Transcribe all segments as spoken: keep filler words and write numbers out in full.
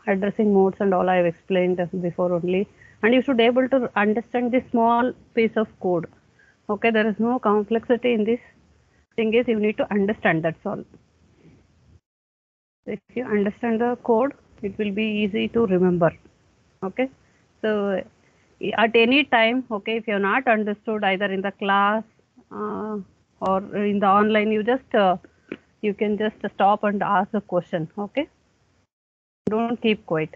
addressing modes and all I have explained before only, and you should be able to understand this small piece of code. Okay, there is no complexity in this thing, is you need to understand, that's all. If you understand the code, it will be easy to remember. Okay, so at any time, okay, if you have not understood either in the class uh, or in the online, you just uh, you can just stop and ask a question. Okay, don't keep quiet.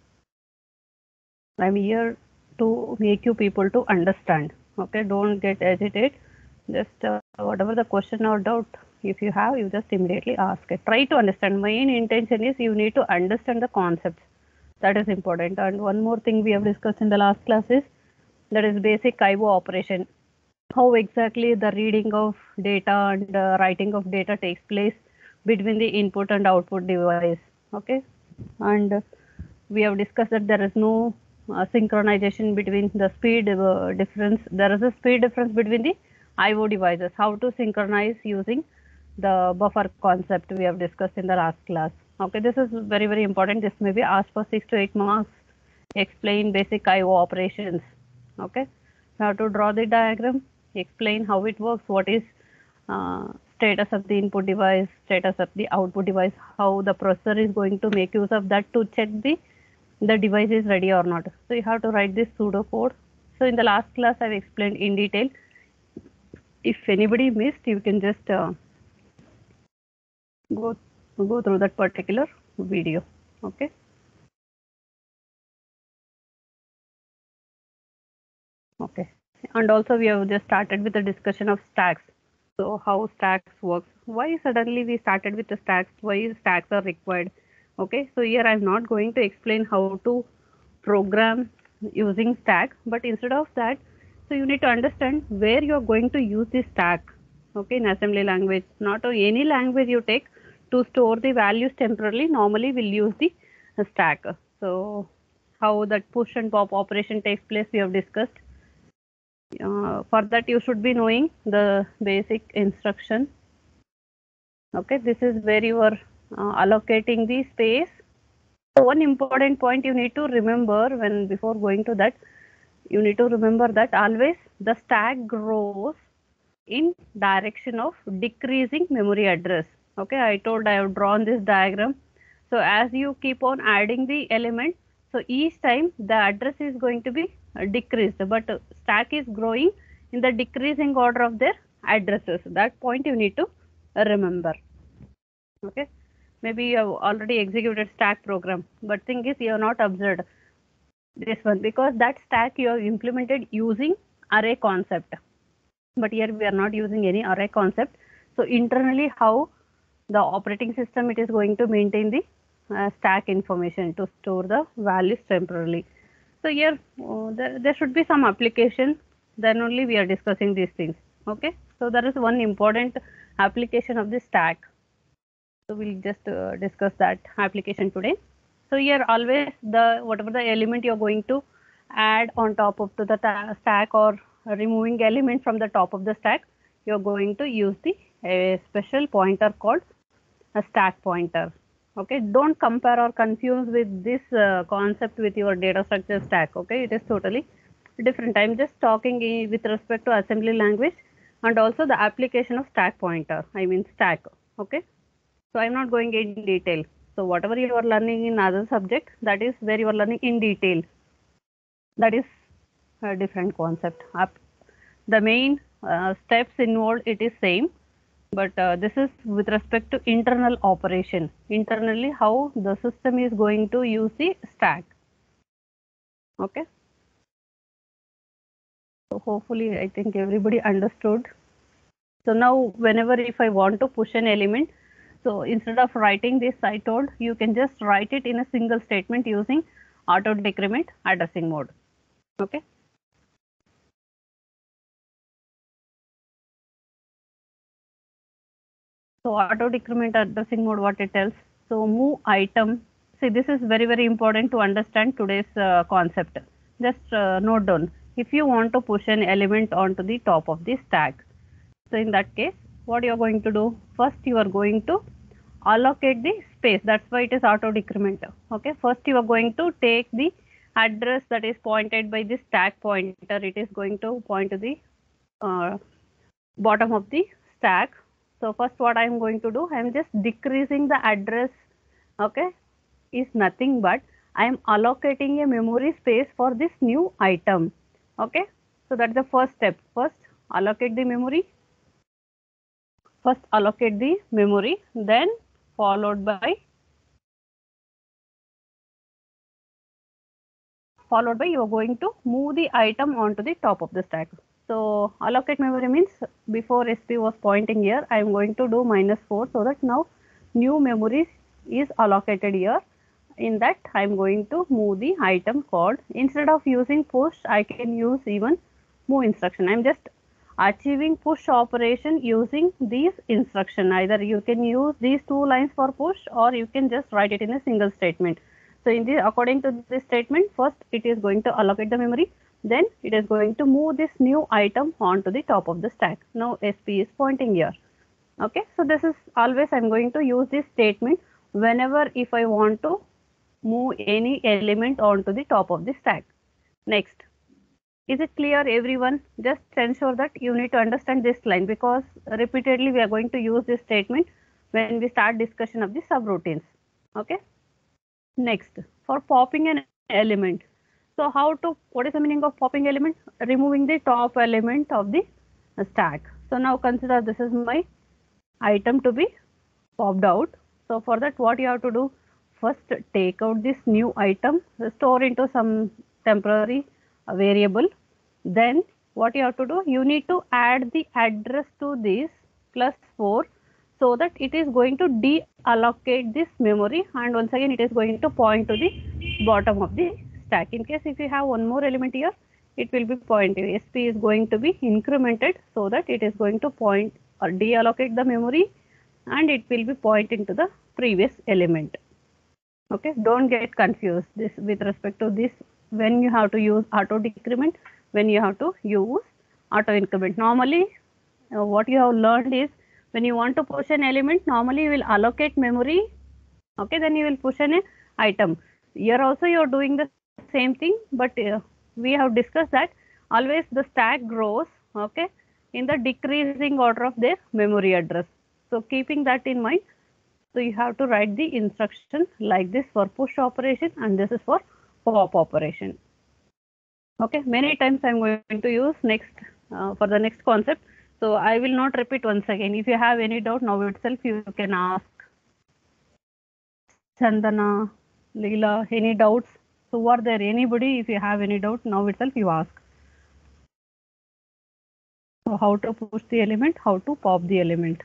I'm here to make you people to understand. Okay, don't get agitated. Just uh, whatever the question or doubt, if you have, you just immediately ask it. Try to understand. Main intention is you need to understand the concepts. That is important. And one more thing we have discussed in the last class is that is basic I O operation. How exactly the reading of data and uh, writing of data takes place between the input and output device. Okay, and we have discussed that there is no uh, synchronization between the speed uh, difference. There is a speed difference between the I O devices. How to synchronize using the buffer concept we have discussed in the last class. Okay, this is very very important. This may be asked for six to eight marks. Explain basic I O operations. Okay, you have to draw the diagram, explain how it works, what is uh, status of the input device, status of the output device, how the processor is going to make use of that to check the the device is ready or not. So you have to write this pseudo code. So in the last class I've explained in detail. If anybody missed, you can just uh, go go through that particular video. Okay. Okay. And also we have just started with the discussion of stacks. So how stacks works. Why suddenly we started with the stacks? Why stacks are required? Okay. So here I'm not going to explain how to program using stack, but instead of that, so you need to understand where you are going to use this stack. Okay, in assembly language, not any language you take to store the values temporarily, normally we'll use the stack. So how that push and pop operation takes place, we have discussed. Uh, for that you should be knowing the basic instruction. Okay, this is where you are uh, allocating the space. One important point you need to remember when before going to that, you need to remember that always the stack grows in direction of decreasing memory address. Okay, I told I have drawn this diagram. So as you keep on adding the element, so each time the address is going to be decreased, but stack is growing in the decreasing order of their addresses. That point you need to remember. Okay, maybe you have already executed stack program, but thing is you have not observed this one because that stack you have implemented using array concept, but here we are not using any array concept. So internally how the operating system it is going to maintain the uh, stack information to store the values temporarily. So here uh, there, there should be some application, then only we are discussing these things. Okay, so there is one important application of the stack. So we'll just uh, discuss that application today. So here always the whatever the element you're going to add on top of the, the stack or removing element from the top of the stack, you're going to use the a special pointer called a stack pointer. Okay, don't compare or confuse with this uh, concept with your data structure stack. Okay, it is totally different. I'm just talking with respect to assembly language and also the application of stack pointer, I mean stack. Okay, so I'm not going in detail. So whatever you are learning in other subject, that is where you are learning in detail. That is a different concept. The main uh, steps involved, it is same, but uh, this is with respect to internal operation. Internally, how the system is going to use the stack. Okay. So hopefully, I think everybody understood. So now, whenever if I want to push an element, so instead of writing this, I told you can just write it in a single statement using auto decrement addressing mode. Okay. So auto decrement addressing mode, what it tells. So move item. See, this is very very important to understand today's uh, concept. Just uh, note down. If you want to push an element onto the top of the stack, so in that case, what you are going to do? First, you are going to allocate the space. That's why it is auto decrement. Okay, first you are going to take the address that is pointed by the stack pointer. It is going to point to the uh, bottom of the stack. So first what I am going to do, I am just decreasing the address. Okay, is nothing but I am allocating a memory space for this new item. Okay, so that's the first step. First allocate the memory. First allocate the memory, then followed by followed by you are going to move the item onto the top of the stack. So allocate memory means before S P was pointing here, I am going to do minus four, so that now new memory is allocated here. In that I am going to move the item called, instead of using push, I can use even move instruction. I am just achieving push operation using these instruction. Either you can use these two lines for push, or you can just write it in a single statement. So in this, according to this statement, first it is going to allocate the memory, then it is going to move this new item onto the top of the stack. Now S P is pointing here. Okay, so this is always I am going to use this statement whenever if I want to move any element onto the top of the stack. Next, is it clear everyone? Just ensure that you need to understand this line, because repeatedly we are going to use this statement when we start discussion of the subroutines. Okay. Next, for popping an element. So how to, what is the meaning of popping element? Removing the top element of the stack. So now consider this is my item to be popped out. So for that what you have to do? First take out this new item, store into some temporary variable. Then what you have to do? You need to add the address to this plus four, so that it is going to deallocate this memory, and once again it is going to point to the bottom of the stack. In case if you have one more element here, it will be pointing. S P is going to be incremented, so that it is going to point or deallocate the memory, and it will be pointing to the previous element. Okay, don't get confused this with respect to this, when you have to use auto decrement, when you have to use auto increment. Normally uh, what you have learned is, when you want to push an element, normally you will allocate memory. Okay, then you will push an item. Here also you are doing the same thing, but uh, we have discussed that always the stack grows, okay, in the decreasing order of their memory address. So keeping that in mind, so you have to write the instruction like this for push operation, and this is for pop operation. Okay, many times I am going to use next uh, for the next concept. So I will not repeat once again. If you have any doubt, now itself you can ask. Chandana, Leela, any doubts? So are there anybody? If you have any doubt, now itself you ask. So how to push the element, how to pop the element.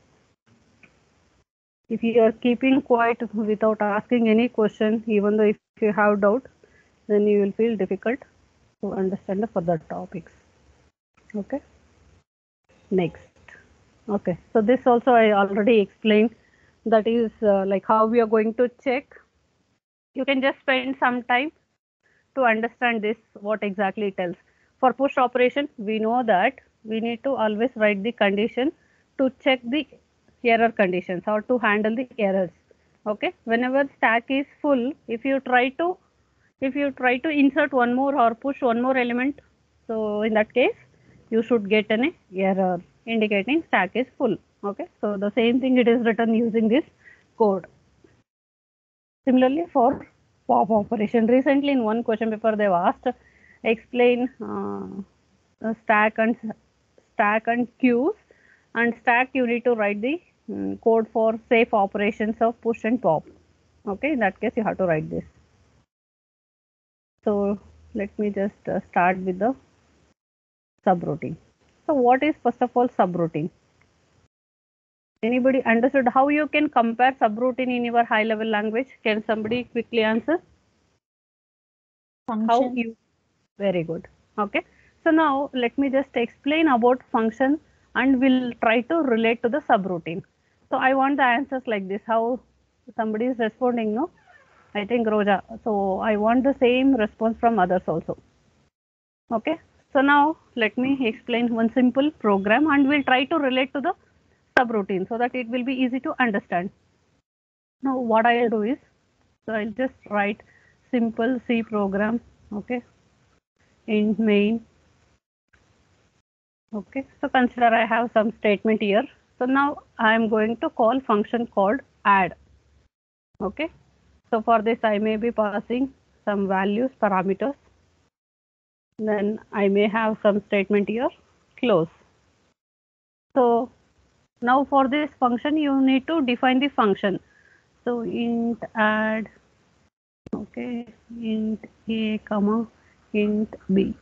If you are keeping quiet without asking any question, even though if you have doubt, then you will feel difficult to understand the further topics. Okay. Next. Okay. So this also I already explained. That is uh, like how we are going to check. You can just spend some time to understand this, what exactly it tells. For push operation, we know that we need to always write the condition to check the error conditions or to handle the errors. Okay, whenever stack is full, if you try to if you try to insert one more or push one more element, so in that case you should get an error indicating stack is full. Okay, so the same thing it is written using this code. Similarly for pop operation, recently in one question paper they have asked explain uh, stack and stack and queues, and stack you need to write the um, code for safe operations of push and pop. Okay, in that case you have to write this. So let me just uh, start with the subroutine. So what is first of all subroutine? Anybody understood how you can compare subroutine in your high level language? Can somebody quickly answer? Function. How you? Very good. Okay. So now let me just explain about function, and we'll try to relate to the subroutine. So I want the answers like this. How somebody is responding? No, I think Roja. So I want the same response from others also. Okay. So now let me explain one simple program, and we'll try to relate to the subroutine so that it will be easy to understand. Now what I'll do is, so I'll just write simple C program, okay, in main. Okay, so consider I have some statement here. So now I am going to call function called add. Okay, so for this I may be passing some values, parameters. Then I may have some statement here, close. So now for this function you need to define the function. So int add, okay, int a comma int b.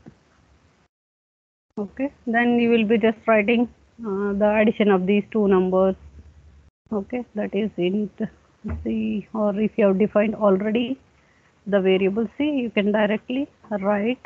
Okay, then you will be just writing uh, the addition of these two numbers. Okay, that is int c, or if you have defined already the variable c, you can directly write,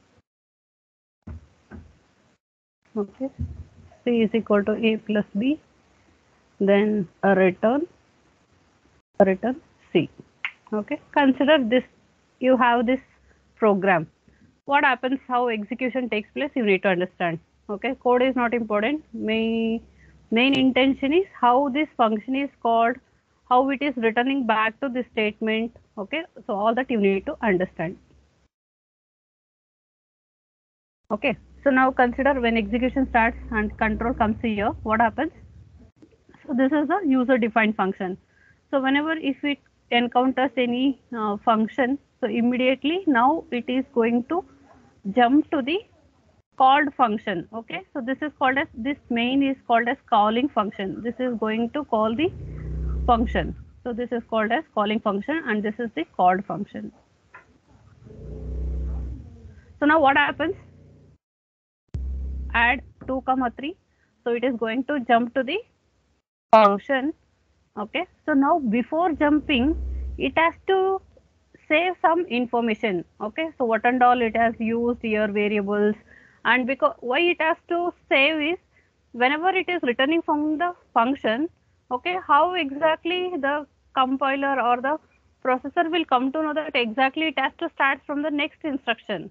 okay, c is equal to a plus b, then a return return c. Okay, consider this, you have this program. What happens, how execution takes place, you need to understand. Okay, code is not important. Main main intention is how this function is called, how it is returning back to the statement. Okay, so all that you need to understand. Okay, so now consider when execution starts and control comes here, what happens? So this is a user defined function. So whenever if it encounters any uh, function, so immediately now it is going to jump to the called function. Okay, so this is called as, this main is called as calling function. This is going to call the function. So this is called as calling function and this is the called function. So now what happens? Add two comma three. So it is going to jump to the function. Okay, so now before jumping it has to save some information. Okay, so what and all it has used here, variables, and because why it has to save is whenever it is returning from the function, okay, how exactly the compiler or the processor will come to know that exactly it has to start from the next instruction.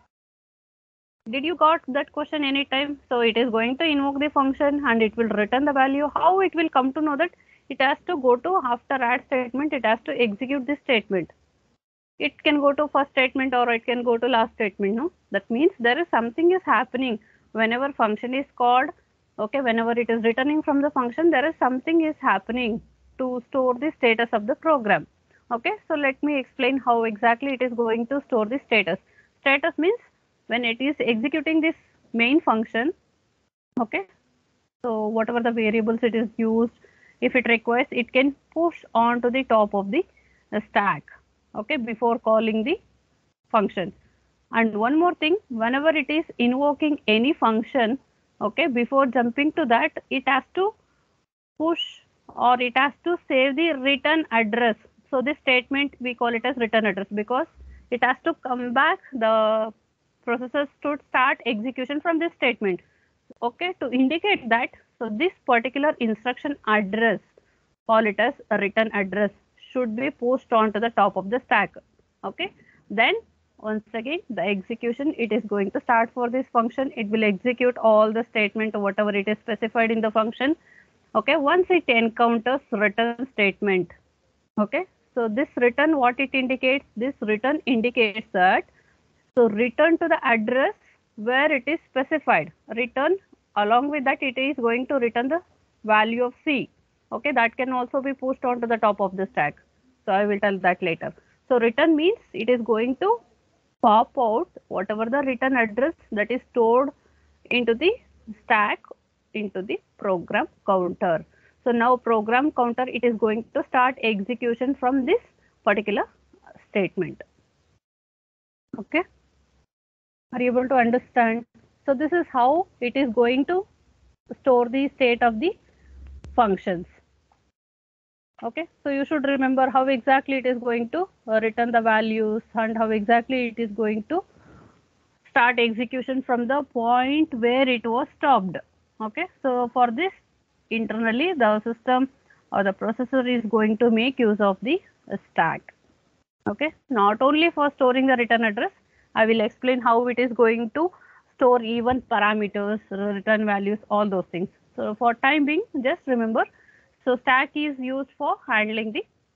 Did you got that question anytime? So it is going to invoke the function and it will return the value. How it will come to know that it has to go to, after add statement, it has to execute this statement. It can go to first statement or it can go to last statement. No, that means there is something is happening whenever function is called. Okay, whenever it is returning from the function, there is something is happening to store the status of the program. Okay, so let me explain how exactly it is going to store the status. Status means when it is executing this main function. Okay, so whatever the variables it is used, if it requires, it can push on to the top of the stack. Okay, before calling the function. And one more thing, whenever it is invoking any function, okay, before jumping to that, it has to push or it has to save the return address. So this statement we call it as return address because it has to come back, the processor should start execution from this statement. Okay, to indicate that, so this particular instruction address, call it as a return address, should be pushed onto the top of the stack. Okay, then once again the execution, it is going to start for this function. It will execute all the statement or whatever it is specified in the function. Okay, once it encounters return statement. Okay, so this return, what it indicates, this return indicates that, so return to the address where it is specified. Return, along with that it is going to return the value of C. Okay, that can also be pushed onto the top of the stack. So I will tell that later. So return means it is going to pop out whatever the return address that is stored into the stack into the program counter. So now program counter, it is going to start execution from this particular statement. Okay, are you able to understand? So this is how it is going to store the state of the functions. Okay, so you should remember how exactly it is going to uh, return the values and how exactly it is going to start execution from the point where it was stopped. Okay, so for this, internally the system or the processor is going to make use of the stack. Okay, not only for storing the return address, I will explain how it is going to store even parameters, return values, all those things. So for time being, just remember, so stack is used for handling the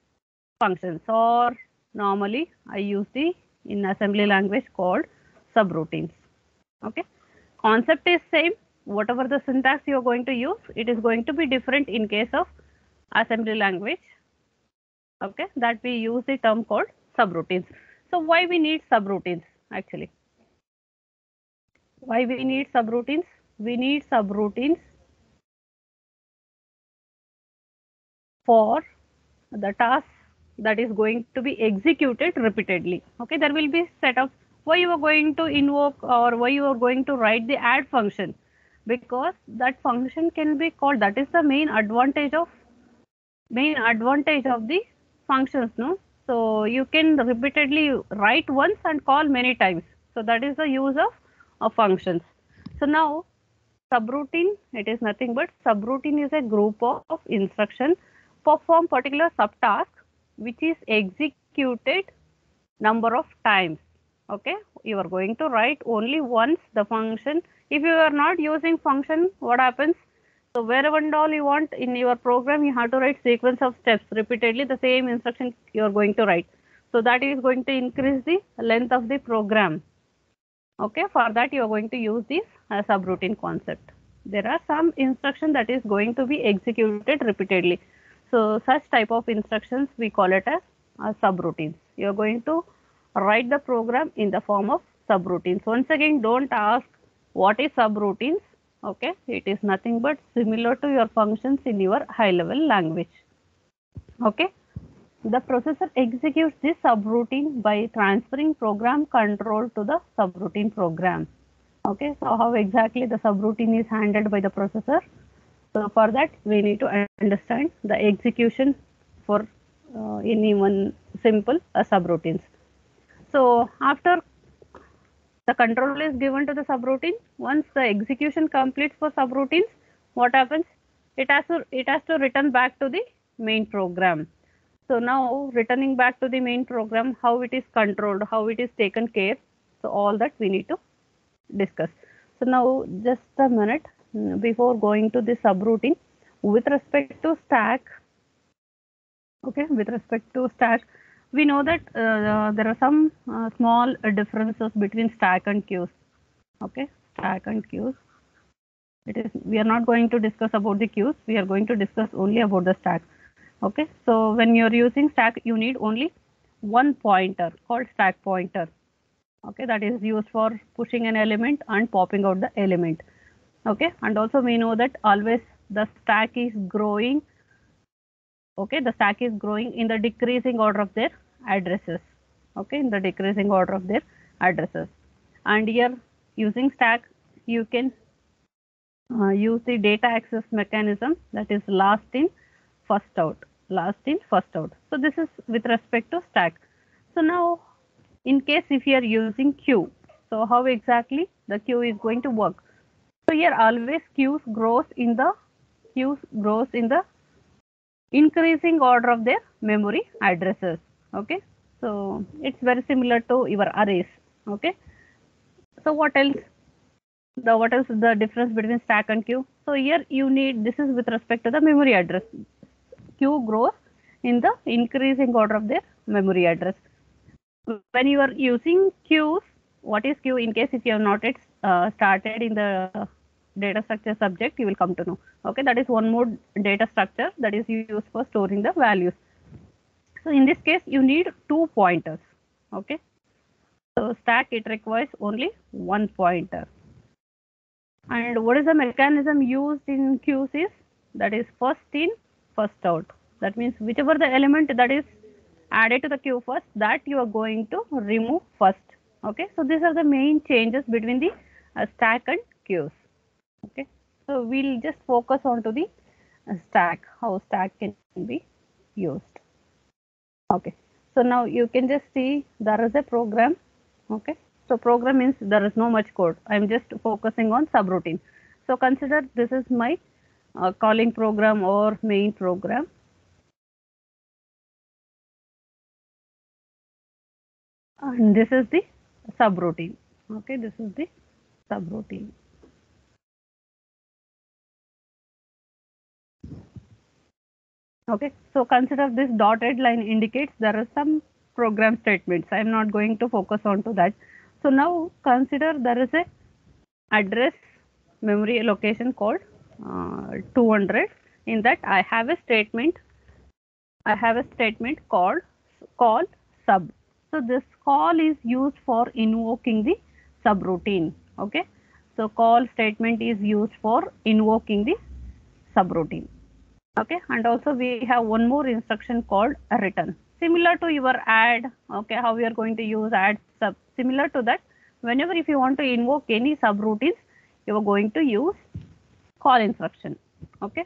functions, or normally I use the in assembly language called subroutines. Okay, concept is same. Whatever the syntax you are going to use, it is going to be different in case of assembly language. Okay, that we use the term called subroutines. So why we need subroutines actually? Why we need subroutines? We need subroutines for the task that is going to be executed repeatedly. Okay, there will be set of why you are going to invoke or why you are going to write the add function, because that function can be called. That is the main advantage of main advantage of the functions, no? So you can repeatedly write once and call many times. So that is the use of, of functions. So now subroutine, it is nothing but subroutine is a group of, of instruction perform particular subtask which is executed number of times. Okay, you are going to write only once the function. If you are not using function, what happens? So wherever and all you want in your program, you have to write sequence of steps repeatedly, the same instruction you are going to write. So that is going to increase the length of the program. Okay, for that you are going to use this uh, subroutine concept. There are some instruction that is going to be executed repeatedly. So such type of instructions we call it as uh, subroutines. You are going to write the program in the form of subroutines. Once again, don't ask what is subroutines. Okay, it is nothing but similar to your functions in your high level language. Okay, the processor executes this subroutine by transferring program control to the subroutine program. Okay, so how exactly the subroutine is handled by the processor? So for that we need to understand the execution for uh, any one simple uh, subroutines. So after the control is given to the subroutine, once the execution completes for subroutines, what happens? It has to it has to return back to the main program. So now returning back to the main program, how it is controlled, how it is taken care. So all that we need to discuss. So now just a minute before going to the subroutine, with respect to stack, okay, with respect to stack, we know that uh, there are some uh, small differences between stack and queues. Okay, stack and queues. It is we are not going to discuss about the queues. We are going to discuss only about the stack. Okay, so when you are using stack, you need only one pointer called stack pointer. Okay, that is used for pushing an element and popping out the element. Okay, and also we know that always the stack is growing. Okay, the stack is growing in the decreasing order of their addresses. Okay, in the decreasing order of their addresses. And here using stack, you can uh, use the data access mechanism, that is last in first out, last in first out. So this is with respect to stack. So now in case if you are using queue, so how exactly the queue is going to work? So here always queues grows in the queues grows in the increasing order of their memory addresses. Okay, so it's very similar to your arrays. Okay, so what else? The what is the difference between stack and queue? So here you need, this is with respect to the memory address. Queue grows in the increasing order of their memory address. When you are using queues, what is queue? In case if you have not yet uh, started in the data structure subject, you will come to know. Okay, that is one more data structure that is used for storing the values. So in this case, you need two pointers. Okay, so stack, it requires only one pointer. And what is the mechanism used in queues is, that is first in, first out. That means whichever the element that is added to the queue first, that you are going to remove first. Okay, so these are the main changes between the uh, stack and queues. Okay, so we'll just focus on to the uh, stack, how stack can be used. Okay, so now you can just see there is a program. Okay, so program means there is no much code. I am just focusing on subroutine. So consider this is my uh, calling program or main program. And this is the subroutine. Okay, this is the subroutine. Okay, so consider this dotted line indicates there are some program statements. I am not going to focus on to that. So now consider there is a address memory location called uh, two hundred. In that I have a statement. I have a statement called call sub. So this call is used for invoking the subroutine. Okay. So call statement is used for invoking the subroutine. Okay, and also we have one more instruction called a return, similar to your add. Okay, how we are going to use add sub, similar to that. Whenever if you want to invoke any subroutines, you are going to use call instruction. Okay,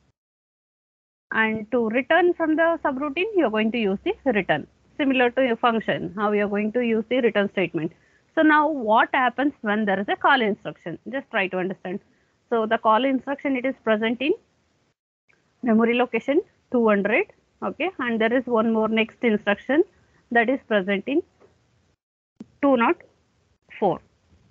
and to return from the subroutine, you are going to use the return, similar to your function, how you are going to use the return statement. So now what happens when there is a call instruction? Just try to understand. So the call instruction, it is present in memory location two hundred. Okay, and there is one more next instruction that is present in two oh four.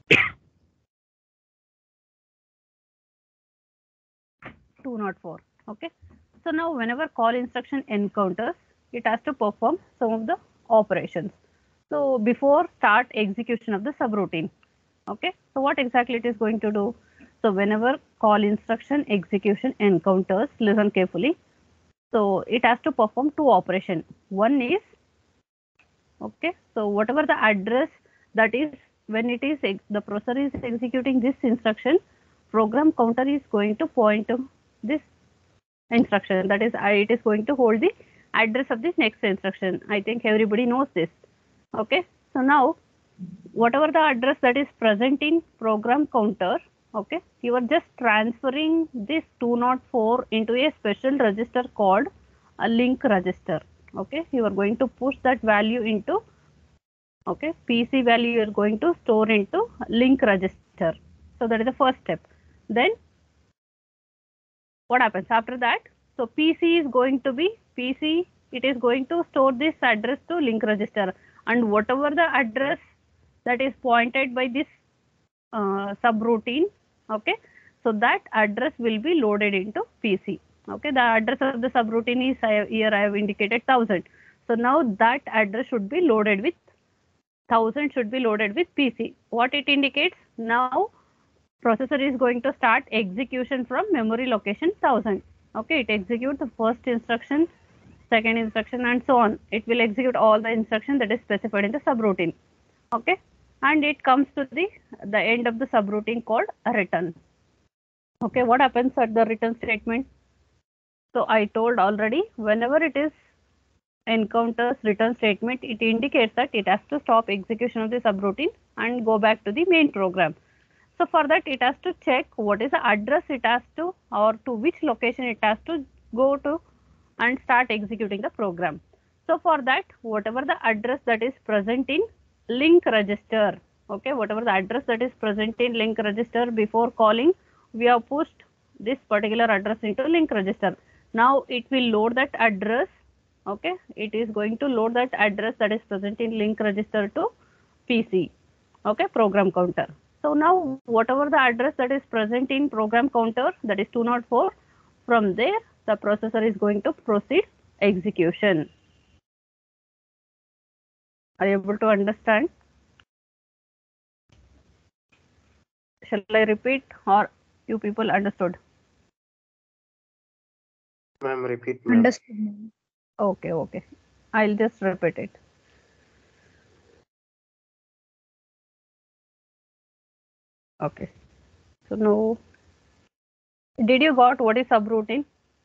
two oh four. Okay, so now whenever call instruction encounters, it has to perform some of the operations. So before start execution of the subroutine. Okay, so what exactly it is going to do? So whenever call instruction execution encounters, listen carefully. So it has to perform two operations. One is, okay, so whatever the address that is, when it is the processor is executing this instruction, program counter is going to point to this instruction, that is it is going to hold the address of this next instruction. I think everybody knows this. Okay, so now whatever the address that is present in program counter, okay, you are just transferring this two oh four into a special register called a link register. Okay, you are going to push that value into, okay, P C value you are going to store into link register. So that is the first step. Then what happens after that? So P C is going to be P C, it is going to store this address to link register, and whatever the address that is pointed by this uh, subroutine, okay, so that address will be loaded into P C. Okay, the address of the subroutine is I, here I have indicated one thousand. So now that address should be loaded with one thousand should be loaded with P C. What it indicates? Now processor is going to start execution from memory location one thousand. Okay, it executes the first instruction, second instruction, and so on. It will execute all the instruction that is specified in the subroutine. Okay, and it comes to the the end of the subroutine called a return. Okay, what happens at the return statement? So I told already, whenever it is encounters return statement, it indicates that it has to stop execution of the subroutine and go back to the main program. So for that, it has to check what is the address it has to, or to which location it has to go to and start executing the program. So for that, whatever the address that is present in link register, okay, whatever the address that is present in link register before calling, we have pushed this particular address into link register. Now it will load that address. Okay, it is going to load that address that is present in link register to P C. Okay, program counter. So now whatever the address that is present in program counter, that is two oh four, from there the processor is going to proceed execution. Are you able to understand? Shall I repeat, or you people understood? Ma'am, repeat. Ma'am. Understood. Okay, okay. I'll just repeat it. Okay. So now, did you got what is subroutine?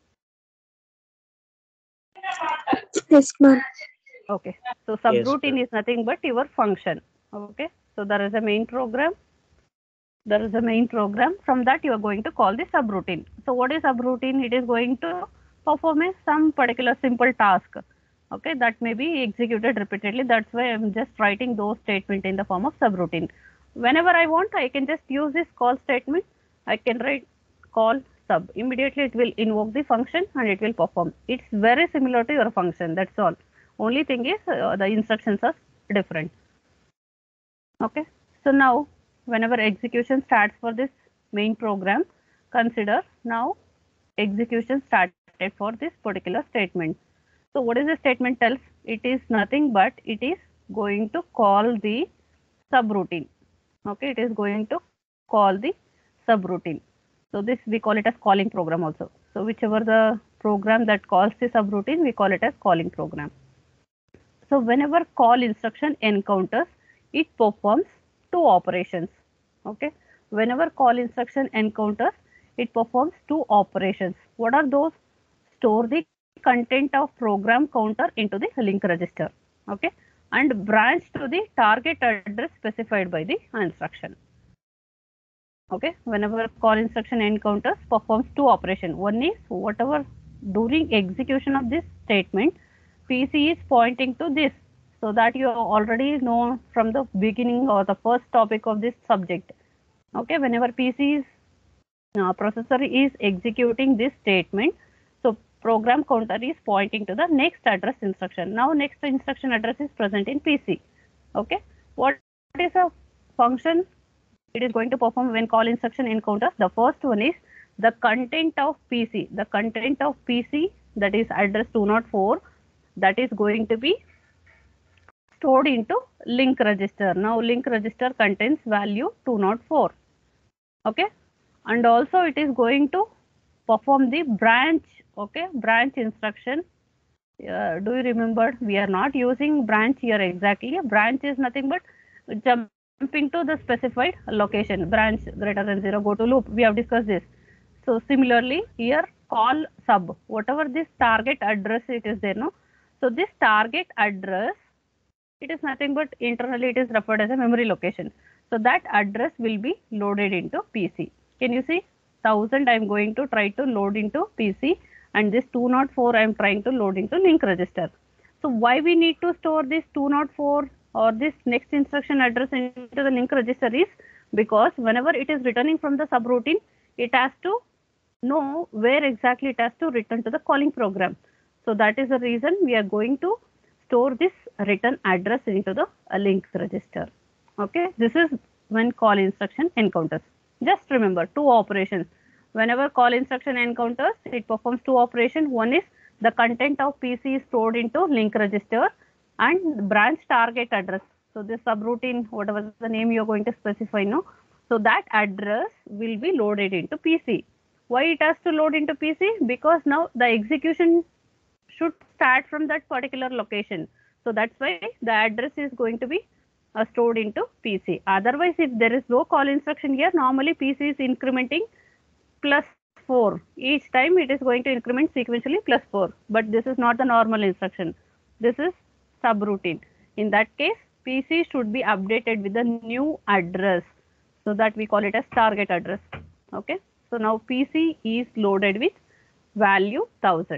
Yes, ma'am. Okay. So subroutine Yes, is nothing but your function. Okay. So there is a main program. There is a main program. From that you are going to call the subroutine. So what is subroutine? It is going to perform a some particular simple task. Okay, that may be executed repeatedly. That's why I'm just writing those statements in the form of subroutine. Whenever I want, I can just use this call statement. I can write call sub. Immediately it will invoke the function and it will perform. It's very similar to your function. That's all. Only thing is uh, the instructions are different. Okay. So now whenever execution starts for this main program, consider now execution started for this particular statement. So what is the statement tells? It is nothing but it is going to call the subroutine. Okay, it is going to call the subroutine. So this we call it as calling program also. So whichever the program that calls the subroutine, we call it as calling program. So whenever call instruction encounters, it performs two operations. Okay, whenever call instruction encounters, it performs two operations. What are those? Store the content of program counter into the link register. Okay, and branch to the target address specified by the instruction. Okay, whenever call instruction encounters, performs two operations. One is whatever during execution of this statement, P C is pointing to this, so that you already know from the beginning or the first topic of this subject. Okay, whenever P C is uh, processor is executing this statement, so program counter is pointing to the next address instruction. Now next instruction address is present in P C. Okay, what is a function it is going to perform when call instruction encounters? The first one is the content of P C. The content of P C, that is address two oh four, that is going to be stored into link register. Now link register contains value two oh four. Okay, and also it is going to perform the branch. Okay, branch instruction. Uh, do you remember, we are not using branch here exactly. Branch is nothing but jumping to the specified location. Branch greater than zero, go to loop. We have discussed this. So similarly here call sub, whatever this target address it is there, no? So this target address, it is nothing but internally it is referred as a memory location. So that address will be loaded into P C. Can you see? one thousand I am going to try to load into P C, and this two oh four I am trying to load into link register. So why we need to store this two oh four or this next instruction address into the link register is because whenever it is returning from the subroutine, it has to know where exactly it has to return to the calling program. So that is the reason we are going to store this return address into the link register. Okay, this is when call instruction encounters. Just remember two operations. Whenever call instruction encounters, it performs two operations. One is the content of P C is stored into link register and branch target address. So this subroutine, whatever the name you are going to specify now, so that address will be loaded into P C. Why it has to load into P C? Because now the execution should start from that particular location. So that's why the address is going to be uh, stored into P C. Otherwise, if there is no call instruction here, normally P C is incrementing plus four. Each time it is going to increment sequentially plus four. But this is not the normal instruction. This is subroutine. In that case, P C should be updated with the new address. So that we call it as target address. Okay. So now P C is loaded with value one thousand.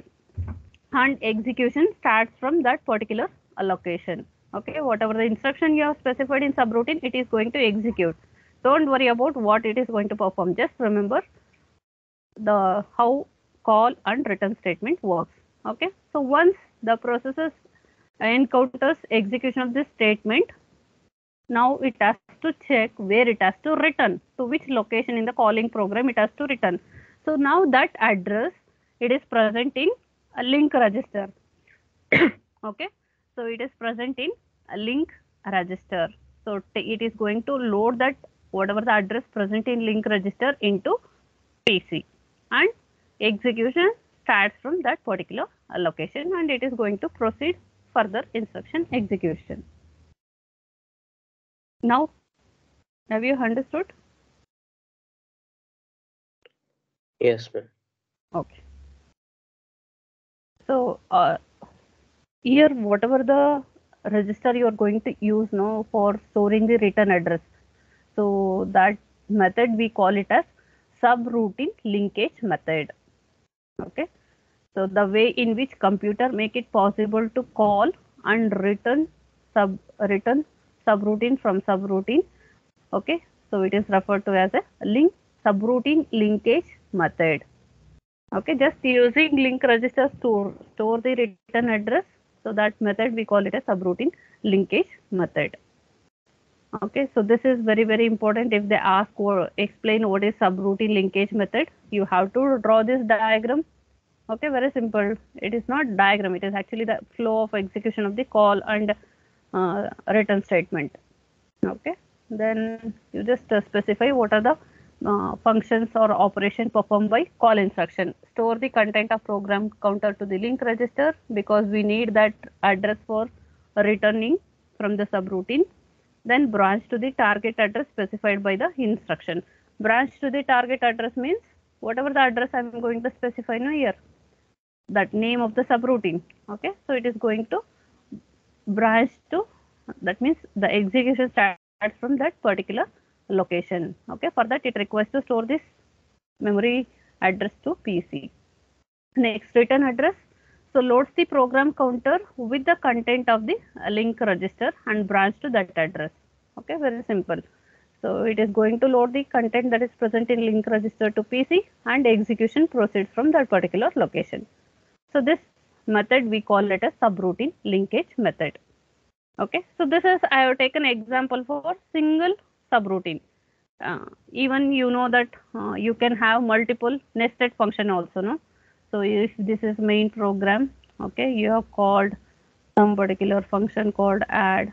And execution starts from that particular location. Okay, whatever the instruction you have specified in subroutine, it is going to execute. Don't worry about what it is going to perform. Just remember the how call and return statement works. Okay, so once the processes encounters execution of this statement, now it has to check where it has to return, to which location in the calling program it has to return. So now that address, it is present in a link register. Okay, so it is present in a link register. So it is going to load that whatever the address present in link register into P C, and execution starts from that particular location, and it is going to proceed further instruction execution. Now, have you understood? Yes, ma'am. Okay. So uh, here whatever the register you are going to use now for storing the return address, so that method we call it as subroutine linkage method. Okay, so the way in which computer make it possible to call and return sub return subroutine from subroutine. Okay, so it is referred to as a link subroutine linkage method. Okay, just using link register to store the return address. So that method we call it a subroutine linkage method. Okay, so this is very, very important. If they ask or explain what is subroutine linkage method, you have to draw this diagram. Okay, very simple. It is not diagram, it is actually the flow of execution of the call and uh, return statement. Okay, then you just uh, specify what are the uh, functions or operation performed by call instruction. Store the content of program counter to the link register because we need that address for returning from the subroutine. Then branch to the target address specified by the instruction. Branch to the target address means whatever the address I am going to specify now here, that name of the subroutine. Okay, so it is going to branch to, that means the execution starts from that particular location. Okay, for that it requires to store this memory address to P C. Next, return address. So loads the program counter with the content of the link register and branch to that address. Okay, very simple. So it is going to load the content that is present in link register to P C and execution proceeds from that particular location. So this method we call it a subroutine linkage method. Okay, so this is, I have taken example for single subroutine. Uh, even you know that uh, you can have multiple nested function also, no? So if this is main program, okay, you have called some particular function called add,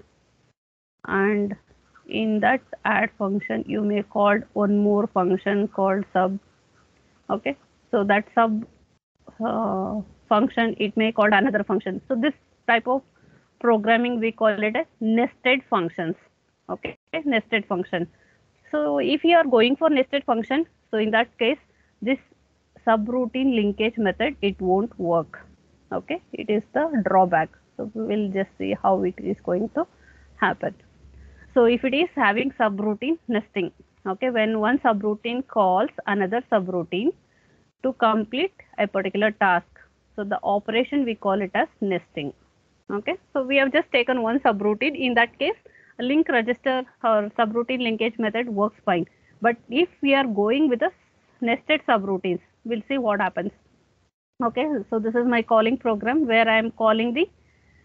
and in that add function you may call one more function called sub. Okay, so that sub uh, function, it may call another function. So this type of programming we call it as nested functions. Okay, nested function. So if you are going for nested function, so in that case this subroutine linkage method, it won't work. Okay, it is the drawback. So we will just see how it is going to happen. So if it is having subroutine nesting, okay, when one subroutine calls another subroutine to complete a particular task, so the operation we call it as nesting. Okay, so we have just taken one subroutine. In that case, a link register or subroutine linkage method works fine. But if we are going with the nested subroutines, we'll see what happens. Okay, so this is my calling program where I am calling the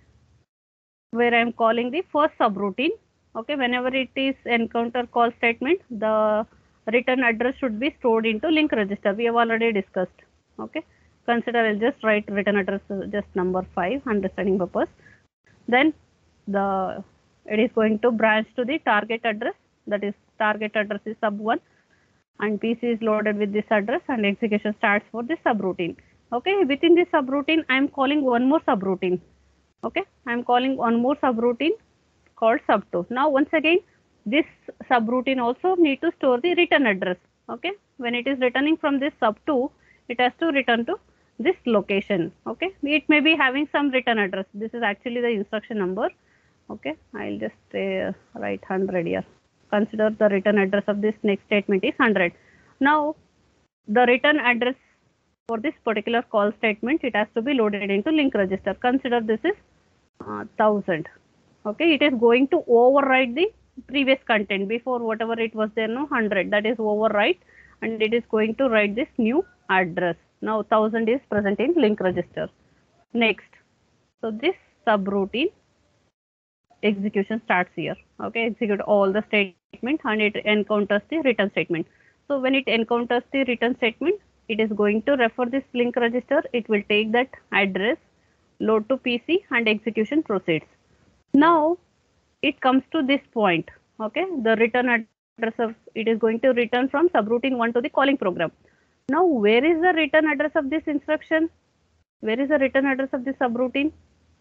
where I am calling the first subroutine. Okay, whenever it is encounter call statement, the return address should be stored into link register. We have already discussed. Okay, consider I'll just write return address uh, just number five, understanding purpose. Then the it is going to branch to the target address, that is target address is sub one, and P C is loaded with this address and execution starts for this subroutine. Okay, within this subroutine I am calling one more subroutine. Okay, I am calling one more subroutine called sub two. Now once again this subroutine also need to store the return address. Okay, when it is returning from this sub two, it has to return to this location. Okay, it may be having some return address. This is actually the instruction number. Okay, I'll just uh, write one hundred here. Consider the return address of this next statement is one hundred. Now the return address for this particular call statement, it has to be loaded into link register. Consider this is uh, one thousand. Okay, it is going to overwrite the previous content. Before whatever it was there, no, one hundred, that is overwrite, and it is going to write this new address. Now one thousand is present in link register. Next, so this subroutine execution starts here. Okay, execute all the statement and it encounters the return statement. So when it encounters the return statement, it is going to refer this link register. It will take that address, load to P C, and execution proceeds. Now it comes to this point. Okay, the return address of it is going to return from subroutine one to the calling program. Now where is the return address of this instruction? Where is the return address of this subroutine?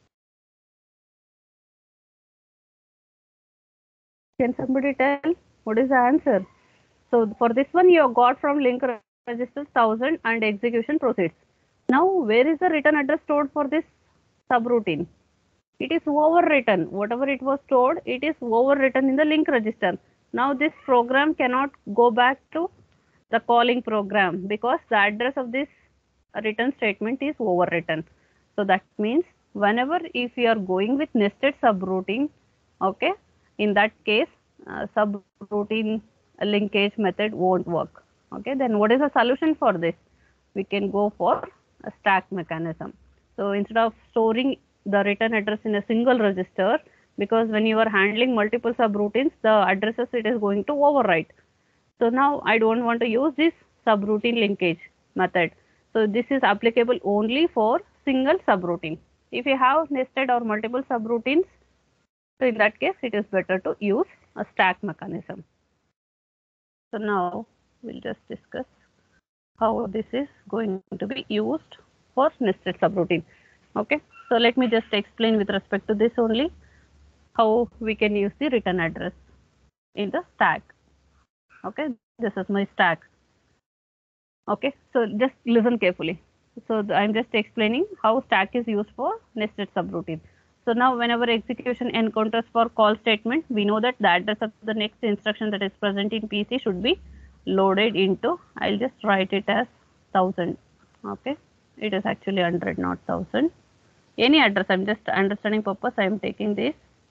Can somebody tell what is the answer? So for this one you have got from link register one thousand and execution proceeds. Now where is the return address stored for this subroutine? It is overwritten. Whatever it was stored, it is overwritten in the link register. Now this program cannot go back to the calling program because the address of this return statement is overwritten. So that means whenever if you are going with nested subroutine, okay, in that case uh, subroutine linkage method won't work. Okay, then what is the solution for this? We can go for a stack mechanism. So instead of storing the return address in a single register, because when you are handling multiple subroutines, the addresses it is going to overwrite. So now I don't want to use this subroutine linkage method. So this is applicable only for single subroutine. If you have nested or multiple subroutines, so in that case, it is better to use a stack mechanism. So now we'll just discuss how this is going to be used for nested subroutine. Okay, so let me just explain with respect to this only how we can use the return address in the stack. Okay, this is my stack. Okay, so just listen carefully. So I'm just explaining how stack is used for nested subroutine. So now whenever execution encounters for call statement, we know that the address of the next instruction that is present in P C should be loaded into, I'll just write it as one thousand. Okay, it is actually one hundred, not one thousand. Any address, I'm just understanding purpose, I am taking this.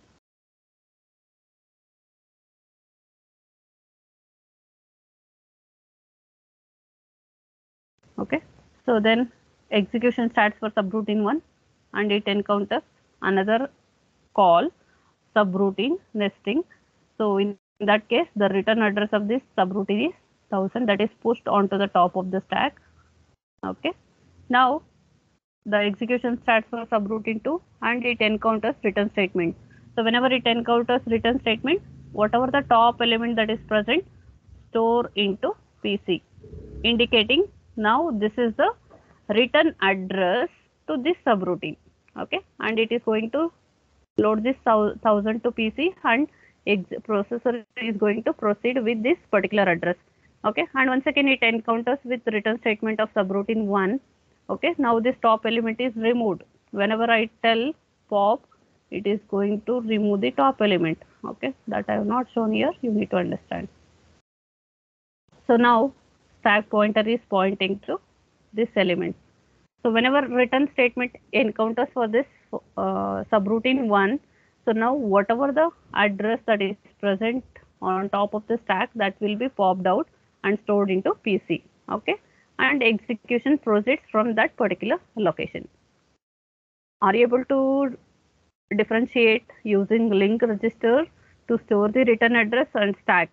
Okay, so then execution starts for subroutine one and it encounters another call subroutine nesting. So in that case, the return address of this subroutine is one thousand, that is pushed onto the top of the stack. Okay, now the execution starts for subroutine two and it encounters return statement. So whenever it encounters return statement, whatever the top element that is present, store into P C, indicating now this is the return address to this subroutine. Okay, and it is going to load this one thousand to P C and processor is going to proceed with this particular address. Okay, and once again it encounters with return statement of subroutine one. Okay, now this top element is removed. Whenever I tell pop, it is going to remove the top element. Okay, that I have not shown here, you need to understand. So now stack pointer is pointing to this element. So whenever return statement encounters for this uh, subroutine one, so now whatever the address that is present on top of the stack, that will be popped out and stored into P C. Okay, and execution proceeds from that particular location. Are you able to differentiate using link register to store the return address and stack?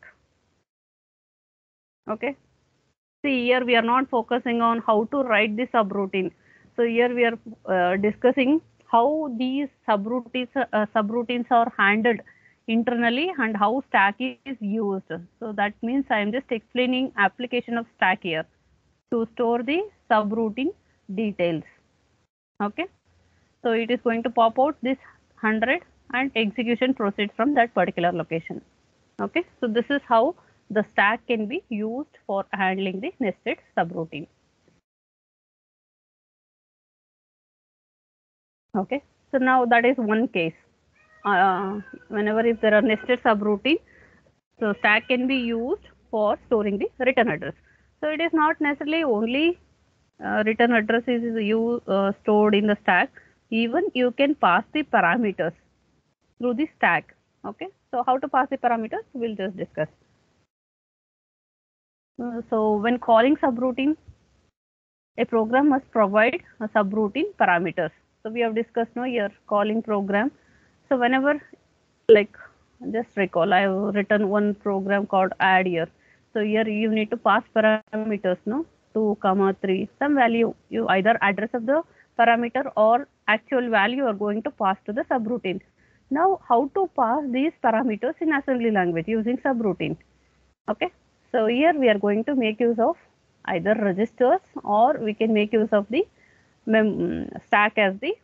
Okay. See, here we are not focusing on how to write the subroutine. So here we are uh, discussing how these subroutines uh, subroutines are handled internally and how stack is used. So that means I am just explaining application of stack here to store the subroutine details. Okay, so it is going to pop out this one hundred and execution proceeds from that particular location. Okay, so this is how the stack can be used for handling the nested subroutine. Okay, so now that is one case. Uh, whenever if there are nested subroutine, so stack can be used for storing the return address. So it is not necessarily only uh, return address is you uh, stored in the stack. Even you can pass the parameters through the stack. Okay, so how to pass the parameters, we'll just discuss. Uh, so when calling subroutine, a program must provide a subroutine parameters. So we have discussed now here calling program. So whenever, like, just recall, I have written one program called add here. So here you need to pass parameters, no, two comma three, some value. You either address of the parameter or actual value are going to pass to the subroutine. Now how to pass these parameters in assembly language using subroutine? Okay, so here we are going to make use of either registers or we can make use of the mem stack as the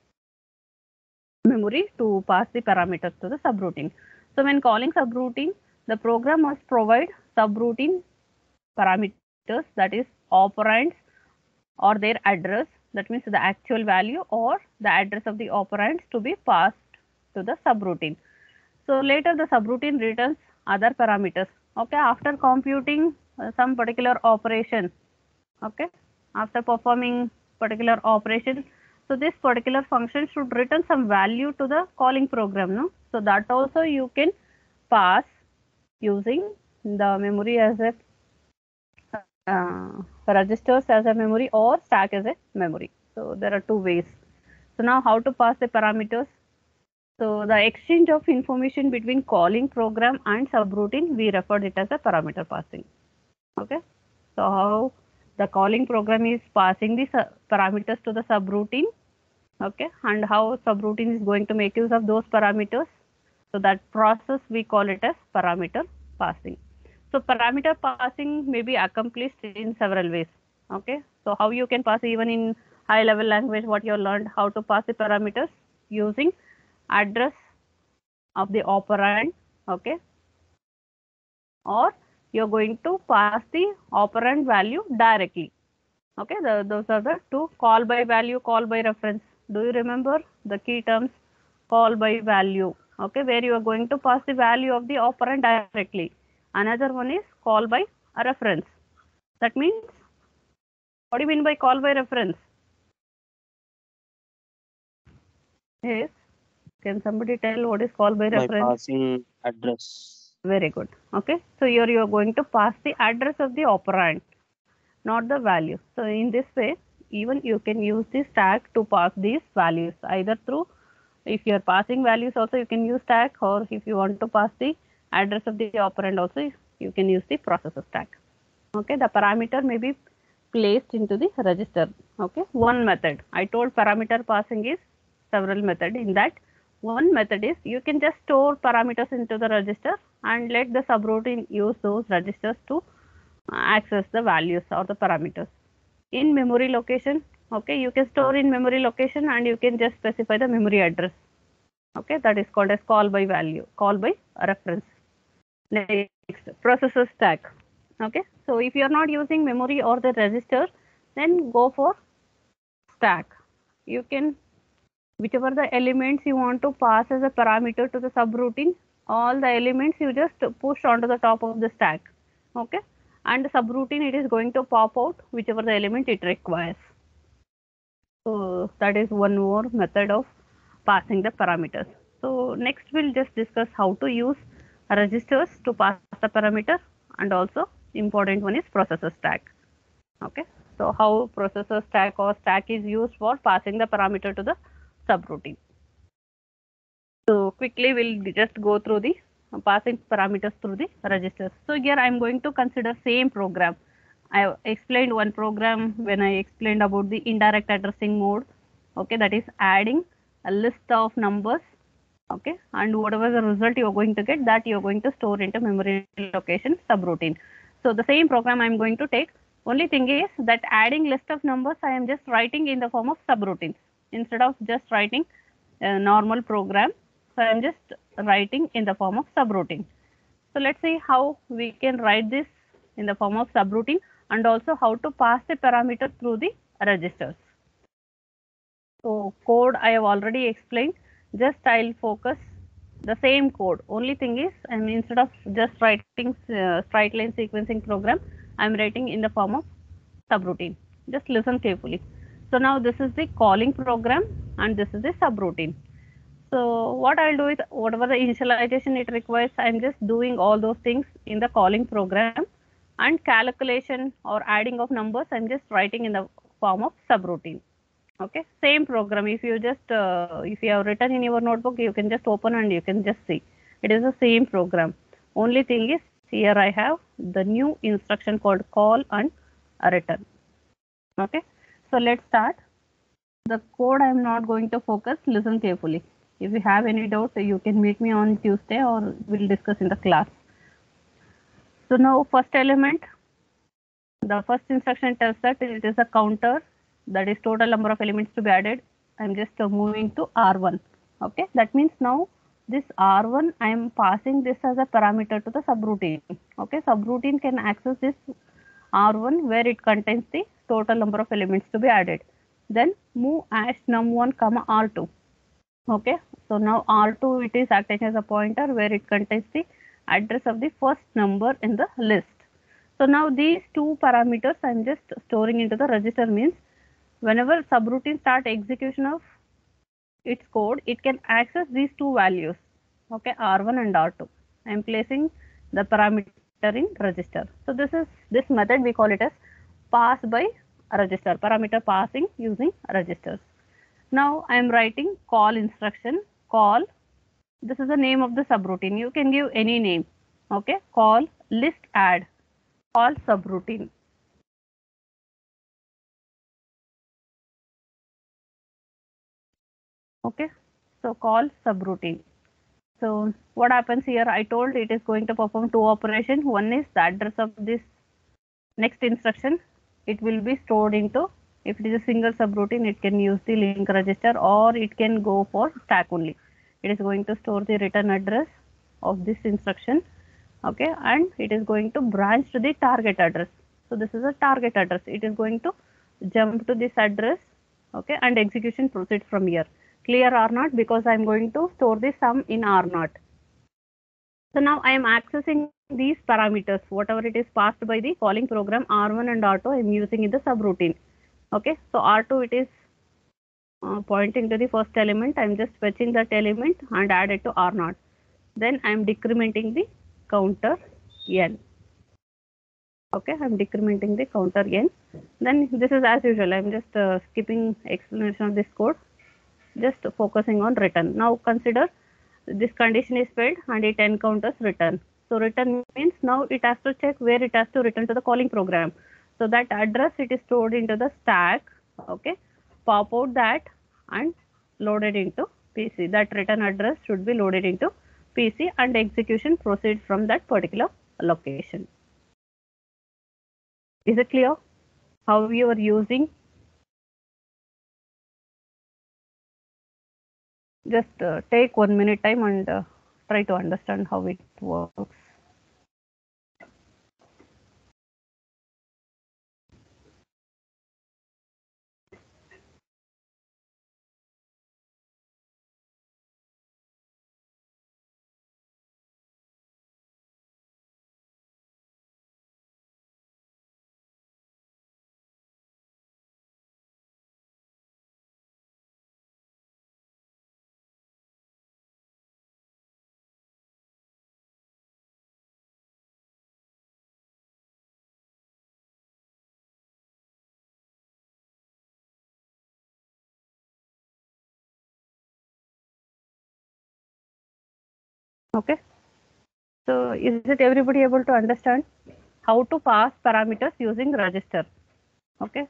memory to pass the parameters to the subroutine. So when calling subroutine, the program must provide subroutine parameters, that is operands or their address, that means the actual value or the address of the operands to be passed to the subroutine. So later the subroutine returns other parameters. Okay, after computing uh, some particular operation. Okay, after performing particular operation, so this particular function should return some value to the calling program, no? So that also you can pass using the memory as a uh, registers as a memory or stack as a memory. So there are two ways. So now how to pass the parameters? So the exchange of information between calling program and subroutine, we referred it as a parameter passing. Okay. So how the calling program is passing the parameters to the subroutine. Okay. And how subroutine is going to make use of those parameters. So that process we call it as parameter passing. So parameter passing may be accomplished in several ways. Okay. So how you can pass even in high level language, what you learned how to pass the parameters using address of the operand. Okay. Or you're going to pass the operand value directly. Okay. The, those are the two: call by value, call by reference. Do you remember the key terms? Call by value. Okay. Where you are going to pass the value of the operand directly. Another one is call by a reference. That means, what do you mean by call by reference? Yes. Can somebody tell what is call by By reference? passing address. Very good. Okay. So here you are going to pass the address of the operand, not the value. So in this way, even you can use the stack to pass these values, either through, if you are passing values also you can use stack, or if you want to pass the address of the operand also you can use the processor stack. Okay. The parameter may be placed into the register. Okay. One method. I told parameter passing is several method. In that, one method is you can just store parameters into the register and let the subroutine use those registers to access the values or the parameters. In memory location, okay, you can store in memory location and you can just specify the memory address. Okay, that is called as call by value, call by reference. Next, processor stack. Okay, so if you are not using memory or the register, then go for stack. You can, whichever the elements you want to pass as a parameter to the subroutine, all the elements you just push onto the top of the stack. Okay, and the subroutine, it is going to pop out whichever the element it requires. So that is one more method of passing the parameters. So next we'll just discuss how to use registers to pass the parameter, and also important one is processor stack. Okay, so how processor stack or stack is used for passing the parameter to the subroutine. So quickly we'll just go through the passing parameters through the registers. So here I am going to consider same program. I explained one program when I explained about the indirect addressing mode. Okay, that is adding a list of numbers. Okay, and whatever the result you are going to get, that you are going to store into memory location subroutine. So the same program I am going to take. Only thing is that adding list of numbers I am just writing in the form of subroutines instead of just writing a normal program. So I am just writing in the form of subroutine. So let's see how we can write this in the form of subroutine, and also how to pass the parameter through the registers. So code I have already explained. Just I'll focus the same code. Only thing is, I mean, instead of just writing uh, straight line sequencing program, I'm writing in the form of subroutine. Just listen carefully. So now this is the calling program and this is the subroutine. So what I'll do is, whatever the initialization it requires, I'm just doing all those things in the calling program, and calculation or adding of numbers I'm just writing in the form of subroutine. Okay, same program. If you just uh, if you have written in your notebook, you can just open and you can just see it is the same program. Only thing is, here I have the new instruction called call and return. Okay, so let's start. The code I am not going to focus. Listen carefully. If you have any doubt, you can meet me on Tuesday or we'll discuss in the class. So now first element, the first instruction tells that it is a counter, that is total number of elements to be added. I'm just uh, moving to R one. Okay, that means now this R one, I am passing this as a parameter to the subroutine. Okay, subroutine can access this R one where it contains the total number of elements to be added. Then move as num one comma R two. Okay, so now R two, it is acting as a pointer where it contains the address of the first number in the list. So now these two parameters I am just storing into the register, means whenever subroutine start execution of its code, it can access these two values. Okay, R one and R two. I am placing the parameter in register. So this is this method we call it as pass by register, parameter passing using registers. Now I am writing call instruction, call This is the name of the subroutine. You can give any name. Okay, call list add, call subroutine. Okay, so call subroutine. So what happens here? I told it is going to perform two operations. One is the address of this next instruction. It will be stored into, if it is a single subroutine, it can use the link register or it can go for stack only. It is going to store the return address of this instruction. Okay, and it is going to branch to the target address. So this is a target address. It is going to jump to this address. Okay, and execution proceeds from here. Clear R naught, because I am going to store the sum in R naught. So now I am accessing these parameters, whatever it is passed by the calling program R one and R two, I am using in the subroutine. Okay, so R two, it is uh, pointing to the first element. I am just fetching that element and add it to R naught. Then I am decrementing the counter n. Okay, I am decrementing the counter n. Then this is as usual. I am just uh, skipping explanation of this code, just focusing on return. Now consider this condition is failed and it encounters return. So return means now it has to check where it has to return to the calling program. So that address, it is stored into the stack. Okay, pop out that and loaded into P C. That return address should be loaded into P C and execution proceeds from that particular location. Is it clear how you are using? Just uh, take one minute time and uh, try to understand how it works. Okay, so is it everybody able to understand how to pass parameters using register? Okay,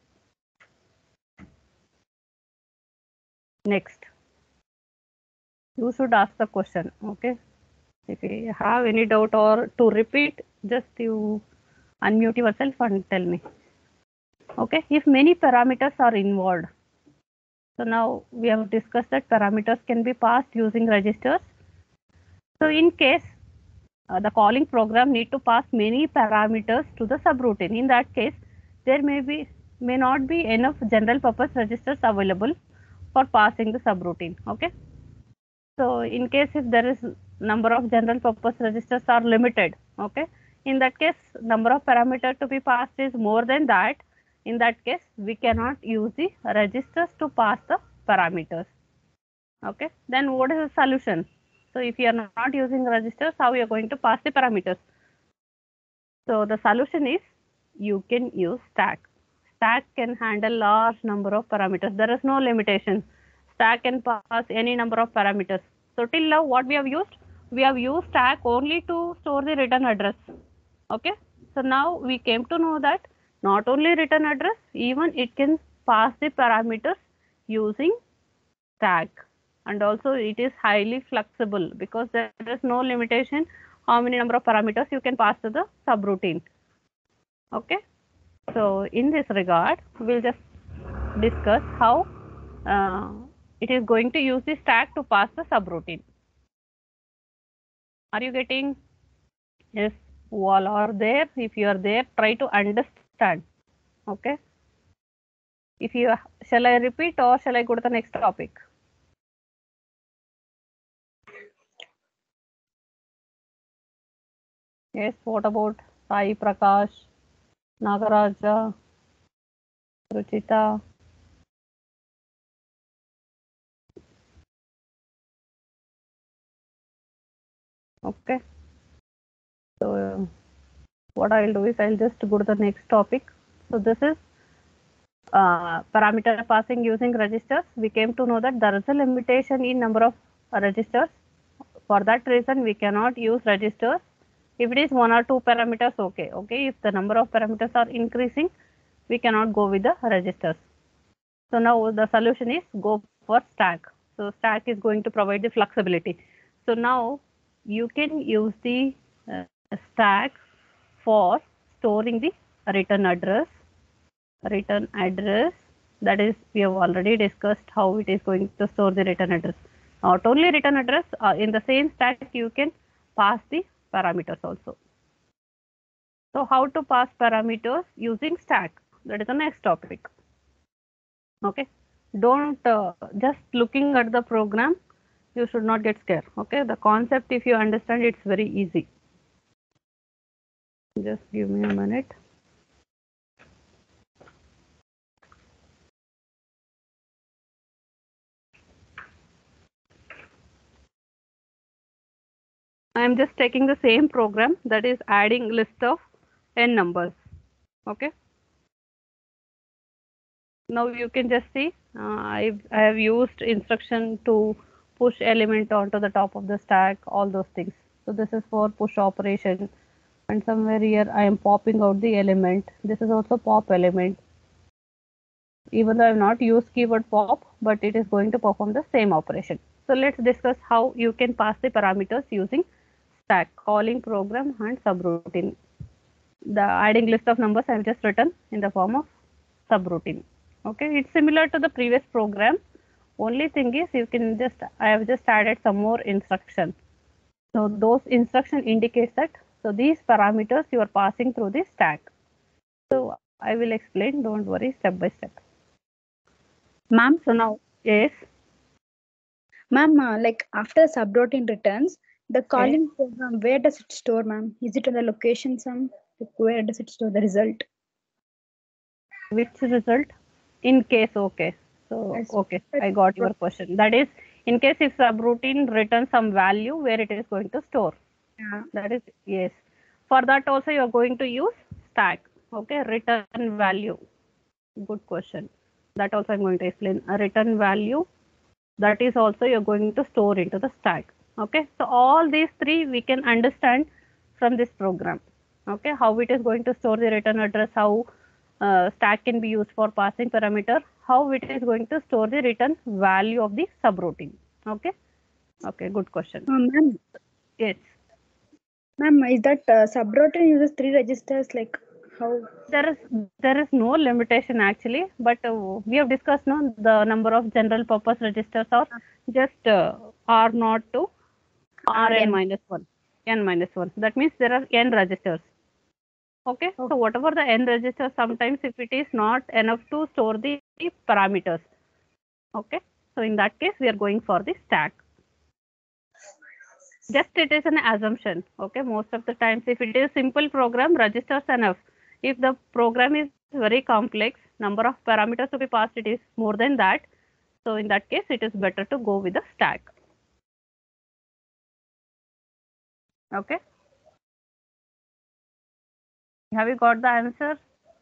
next you should ask the question. Okay, if you have any doubt or to repeat, just you unmute yourself and tell me. Okay, if many parameters are involved, so now we have discussed that parameters can be passed using registers. So in case uh, the calling program need to pass many parameters to the subroutine, in that case there may be may not be enough general purpose registers available for passing the subroutine. Okay, so in case if there is number of general purpose registers are limited, okay, in that case number of parameter to be passed is more than that. In that case we cannot use the registers to pass the parameters. Okay, then what is the solution? So if you are not using registers, how you are going to pass the parameters? So the solution is you can use stack. Stack can handle large number of parameters. There is no limitation. Stack can pass any number of parameters. So till now what we have used? We have used stack only to store the return address. Okay. So now we came to know that not only return address, even it can pass the parameters using stack. And also it is highly flexible because there is no limitation how many number of parameters you can pass to the subroutine. Okay, so in this regard we'll just discuss how uh, it is going to use the stack to pass the subroutine. Are you getting? Yes, who all are there? If you are there, try to understand. Okay, if you shall I repeat or shall I go to the next topic? Yes, what about Sai Prakash, Nagaraja, Ruchita? Okay, so uh, what I'll do is I'll just go to the next topic. So this is uh, parameter passing using registers. We came to know that there is a limitation in number of registers for that reason, we cannot use registers. If it is one or two parameters, okay. Okay, if the number of parameters are increasing, we cannot go with the registers. So now the solution is go for stack. So stack is going to provide the flexibility. So now you can use the uh, stack for storing the return address. Return address, that is, we have already discussed how it is going to store the return address. Not only return address, uh, in the same stack you can pass the parameters also. So how to pass parameters using stack? That is the next topic. Okay, don't uh, just looking at the program, you should not get scared. Okay, the concept, if you understand, it's very easy. Just give me a minute. I am just taking the same program, that is adding list of n numbers. Okay. Now you can just see uh, I've, I have used instruction to push element onto the top of the stack, all those things. So this is for push operation, and somewhere here I am popping out the element. This is also pop element. Even though I have not used keyword pop, but it is going to perform the same operation. So let's discuss how you can pass the parameters using stack, calling program and subroutine. The adding list of numbers I have just written in the form of subroutine. Okay, it's similar to the previous program. Only thing is you can just, I have just added some more instruction. So those instruction indicates that, so these parameters you are passing through the stack. So I will explain, don't worry, step by step. Ma'am, So now, yes. ma'am, uh, like after subroutine returns, the calling program, where does it store, ma'am? Is it on the location some? Like, where does it store the result? Which result? In case, okay. So, Yes. okay, I got your question. That is, in case if subroutine returns some value where it is going to store. Yeah. That is, yes. For that also you are going to use stack. Okay, return value. Good question. That also I'm going to explain. A return value, that is also you're going to store into the stack. Okay, so all these three we can understand from this program. Okay, how it is going to store the return address, how uh, stack can be used for passing parameter, how it is going to store the return value of the subroutine. Okay, okay, good question. Uh, ma'am, Yes. ma'am, is that uh, subroutine uses three registers? Like how? There is there is no limitation actually, but uh, we have discussed no the number of general purpose registers are just uh, R naught to R n minus one, n minus one. That means there are n registers. Okay, so whatever the n registers, sometimes if it is not enough to store the parameters. Okay, so in that case we are going for the stack. Just it is an assumption. Okay, most of the times if it is simple program, registers enough. If the program is very complex, number of parameters to be passed, it is more than that. So in that case, it is better to go with the stack. Okay. Have you got the answer?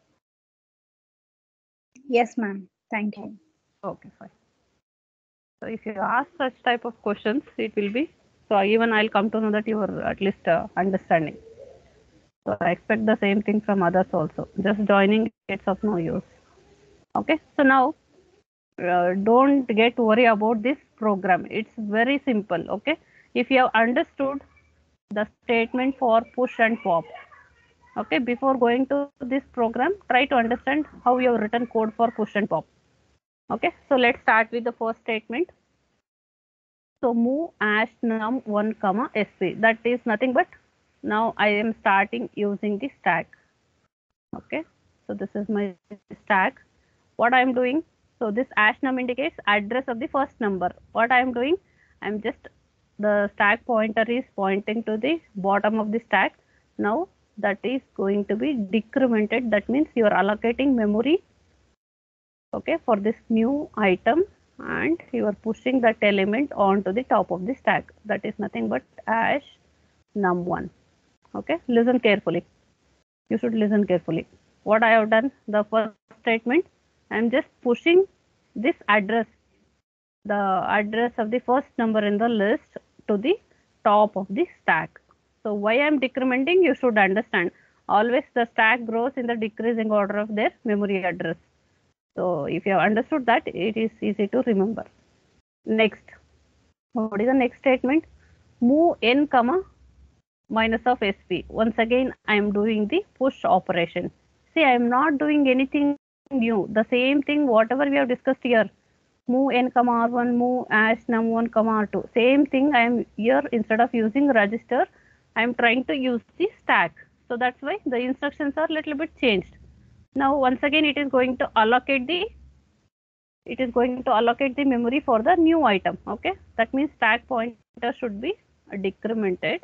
Yes, ma'am. Thank you. Okay, fine. So if you ask such type of questions, it will be, so even I'll come to know that you are at least uh, understanding. So I expect the same thing from others also. Just joining, it's of no use. Okay, so now uh, don't get worry about this program. It's very simple. Okay, if you have understood the statement for push and pop, okay, before going to this program, try to understand how you have written code for push and pop. Okay, so let's start with the first statement. So move ash num one comma sp, that is nothing but now I am starting using the stack. Okay, so this is my stack. What I am doing, so this ash num indicates address of the first number. What I am doing, I am just, the stack pointer is pointing to the bottom of the stack. Now that is going to be decremented. That means you are allocating memory, okay, for this new item, and you are pushing that element onto the top of the stack. That is nothing but ash num one. Okay, listen carefully. You should listen carefully. What I have done, the first statement, I am just pushing this address, the address of the first number in the list, to the top of the stack. So why I am decrementing, you should understand. Always the stack grows in the decreasing order of their memory address. So if you have understood that, it is easy to remember. Next, what is the next statement? Move n comma minus of sp. Once again, I am doing the push operation. See, I am not doing anything new. The same thing, whatever we have discussed here. Move n comma r one, move as num one comma r two. Same thing I am here, instead of using register, I am trying to use the stack. So that's why the instructions are little bit changed. Now once again it is going to allocate the it is going to allocate the memory for the new item. Okay, that means stack pointer should be decremented.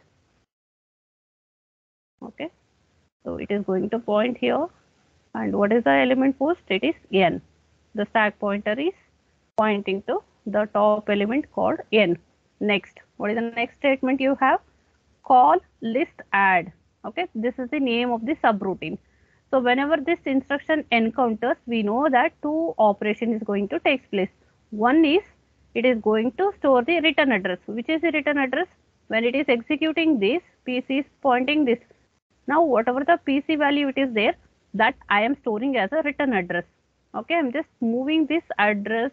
Okay, so it is going to point here, and what is the element pushed? It is n. The stack pointer is pointing to the top element called n. Next, what is the next statement you have? Call list add. Okay, this is the name of the subroutine. So whenever this instruction encounters, we know that two operation is going to take place. One is, it is going to store the return address. Which is the return address? When it is executing this, P C is pointing this. Now whatever the P C value it is there, that I am storing as a return address. Okay, I am just moving this address,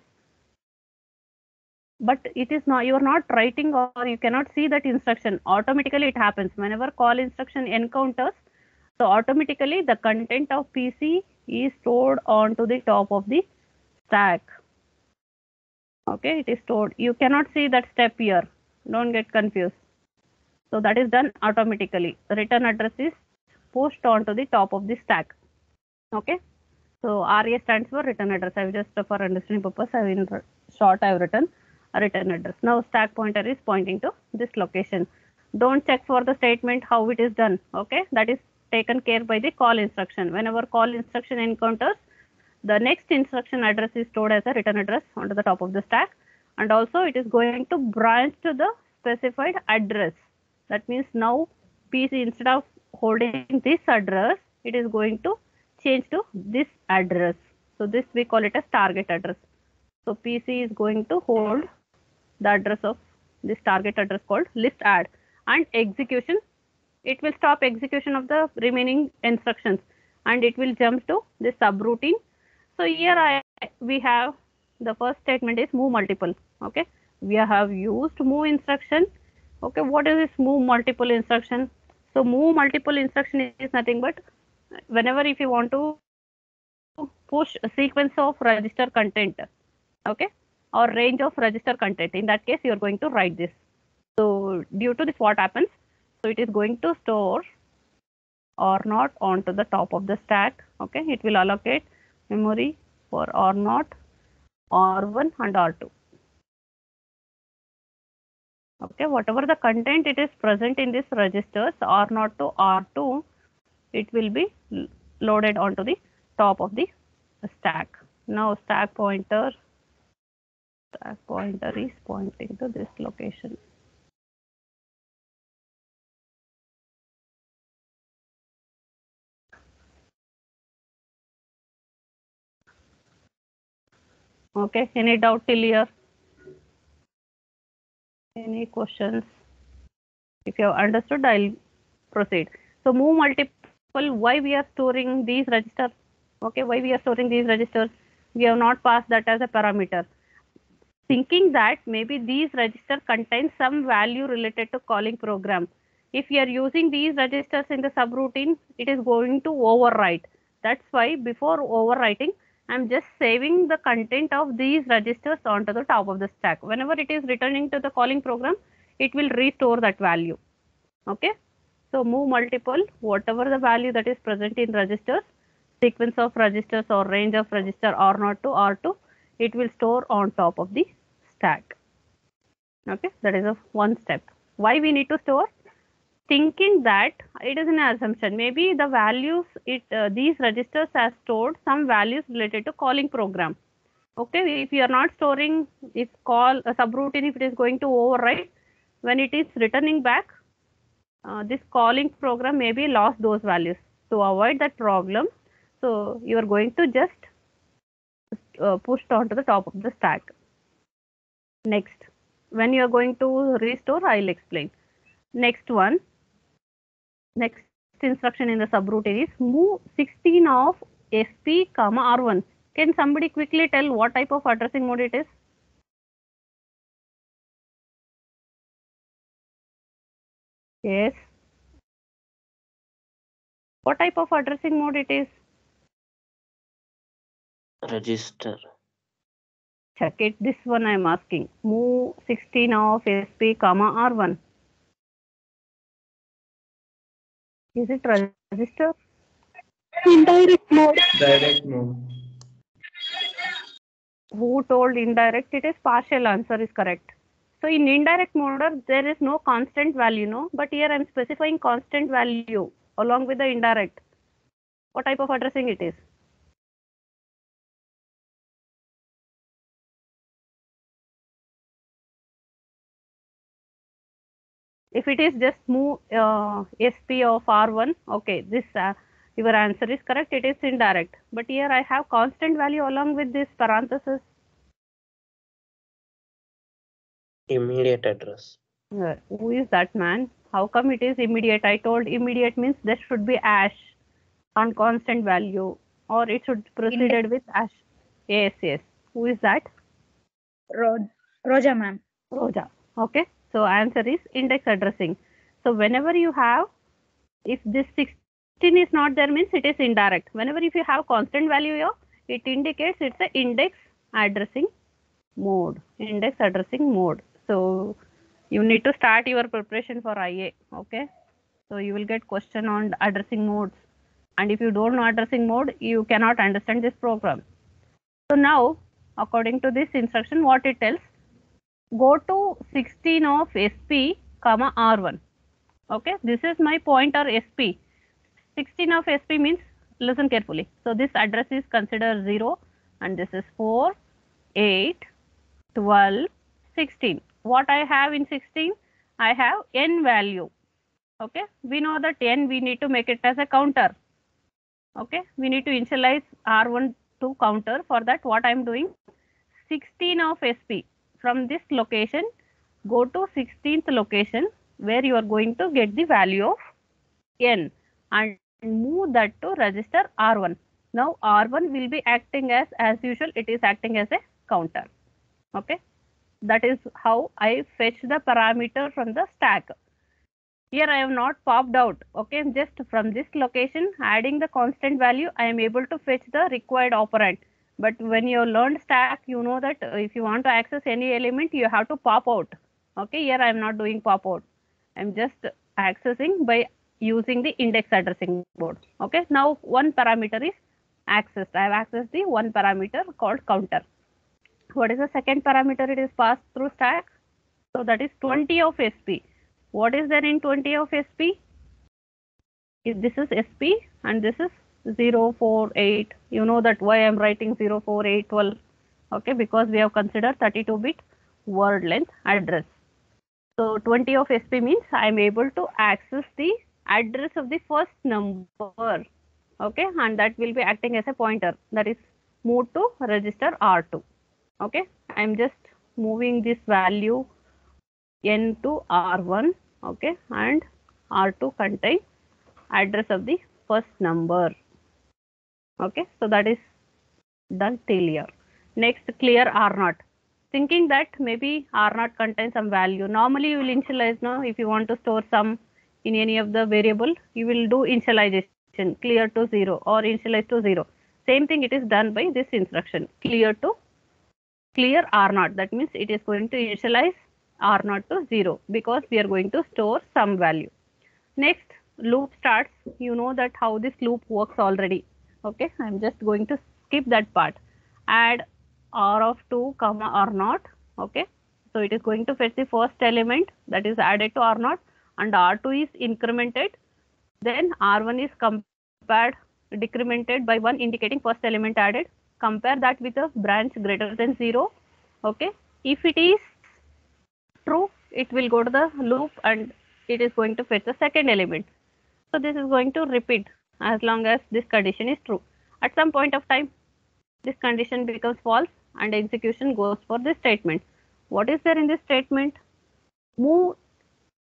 but it is not, you are not writing, or you cannot see that instruction. Automatically it happens whenever call instruction encounters. So automatically the content of P C is stored onto the top of the stack. Okay, it is stored. You cannot see that step here. Don't get confused. So that is done automatically. Return address is pushed onto the top of the stack. Okay. So R A stands for return address. I have just, for understanding purpose, I have in short I have written a return address. Now stack pointer is pointing to this location. Don't check for the statement how it is done. Okay, that is taken care by the call instruction. Whenever call instruction encounters, the next instruction address is stored as a return address onto the top of the stack, and also it is going to branch to the specified address. That means now P C, instead of holding this address, it is going to change to this address. So this we call it as target address. So P C is going to hold the address of this target address called list add, and execution, it will stop execution of the remaining instructions and it will jump to the subroutine. So here I we have the first statement is move multiple. Okay, we have used move instruction. Okay, what is this move multiple instruction? So move multiple instruction is nothing but whenever if you want to push a sequence of register content, okay, or range of register content, in that case you are going to write this. So due to this, what happens? So it is going to store R zero onto the top of the stack. Okay, it will allocate memory for R zero, R one and R two. Okay, whatever the content it is present in this registers R zero to R two, it will be loaded onto the top of the stack. Now stack pointer, stack pointer is pointing to this location. Okay, any doubt till here? Any questions? If you have understood, I'll proceed. So move multiple, why we are storing these registers? Okay, why we are storing these registers? We have not passed that as a parameter. Thinking that maybe these registers contain some value related to calling program. If you are using these registers in the subroutine, it is going to overwrite. That's why before overwriting, I'm just saving the content of these registers onto the top of the stack. Whenever it is returning to the calling program, it will restore that value. Okay. So move multiple, whatever the value that is present in registers, sequence of registers or range of register R zero to R two, it will store on top of the stack. Okay, that is a one step. Why we need to store? Thinking that it is an assumption, maybe the values it uh, these registers have stored some values related to calling program. Okay, if you are not storing, if call a subroutine, if it is going to overwrite, when it is returning back, uh, this calling program maybe lost those values. To avoid that problem, so you are going to just uh, push onto the top of the stack. Next, when you are going to restore, I'll explain. Next one, next instruction in the subroutine is move sixteen of S P comma R one. Can somebody quickly tell what type of addressing mode it is? Yes. What type of addressing mode it is? Register. Check it. This one I am asking. Move sixteen of S P comma R one. Is it register? Indirect mode. Direct mode. Who told indirect? It is partial. Answer is correct. So in indirect mode, there is no constant value, no? But here I am specifying constant value along with the indirect. What type of addressing it is? If it is just move uh, S P of R one, okay, this uh, your answer is correct. It is indirect. But here I have constant value along with this parenthesis. Immediate address. Uh, who is that man? How come it is immediate? I told immediate means there should be ash on constant value, or it should proceeded with ash. Yes, yes. Who is that? Ro- Roja, ma'am. Roja. Okay. So answer is index addressing. So whenever you have, if this sixteen is not there means it is indirect. Whenever if you have constant value here, it indicates it's a index addressing mode. Index addressing mode. So you need to start your preparation for I A. Okay. So you will get question on addressing modes. And if you don't know addressing mode, you cannot understand this program. So now, according to this instruction, what it tells, go to sixteen of S P comma R one. Okay, this is my pointer S P. sixteen of S P means, listen carefully. So this address is considered zero and this is four, eight, twelve, sixteen. What I have in sixteen? I have n value. Okay, we know that n we need to make it as a counter. Okay, we need to initialize R one to counter. For that, what I am doing? sixteen of S P. From this location, go to sixteenth location where you are going to get the value of n and move that to register R one. Now R one will be acting as, as usual, it is acting as a counter. Okay, that is how I fetch the parameter from the stack. Here I have not popped out. Okay, just from this location, adding the constant value, I am able to fetch the required operand. But when you learned stack, you know that if you want to access any element, you have to pop out. Okay, here I am not doing pop out. I am just accessing by using the index addressing mode. Okay, now one parameter is accessed. I have accessed the one parameter called counter. What is the second parameter? It is passed through stack. So that is twenty of S P. What is there in twenty of S P? If this is S P and this is zero four eight, you know that why I am writing zero four eight twelve. Okay, because we have considered thirty-two bit word length address. So twenty of S P means I am able to access the address of the first number. Okay, and that will be acting as a pointer, that is moved to register R two. Okay, I am just moving this value n to R one. Okay, and R two contains address of the first number. Okay, so that is done till here. Next, clear R naught. Thinking that maybe R naught contains some value. Normally you will initialize now if you want to store some in any of the variable, you will do initialization clear to zero or initialize to zero. Same thing it is done by this instruction, clear to clear R naught. That means it is going to initialize R naught to zero because we are going to store some value. Next, loop starts. You know that how this loop works already. Okay, I'm just going to skip that part. Add R of two comma R naught. Okay, so it is going to fetch the first element that is added to R naught and R two is incremented. Then R one is compared, decremented by one indicating first element added. Compare that with a branch greater than zero. Okay, if it is true, it will go to the loop and it is going to fetch the second element. So this is going to repeat as long as this condition is true. At some point of time, this condition becomes false and execution goes for this statement. What is there in this statement? Move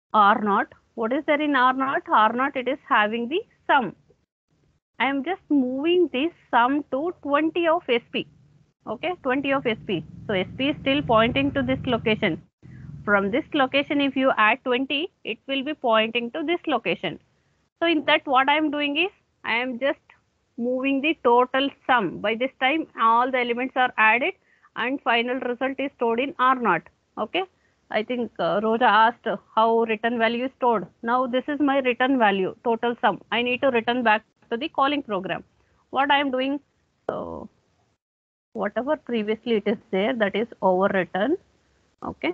R naught. What is there in R naught? R naught, it is having the sum. I am just moving this sum to twenty of S P. Okay, twenty of S P. So S P is still pointing to this location. From this location, if you add twenty, it will be pointing to this location. So in that, what I am doing is, I am just moving the total sum. By this time, all the elements are added and final result is stored in R naught. Okay. I think uh, Roja asked how return value is stored. Now this is my return value, total sum. I need to return back to the calling program. What I am doing, so whatever previously it is there, that is overwritten. Okay.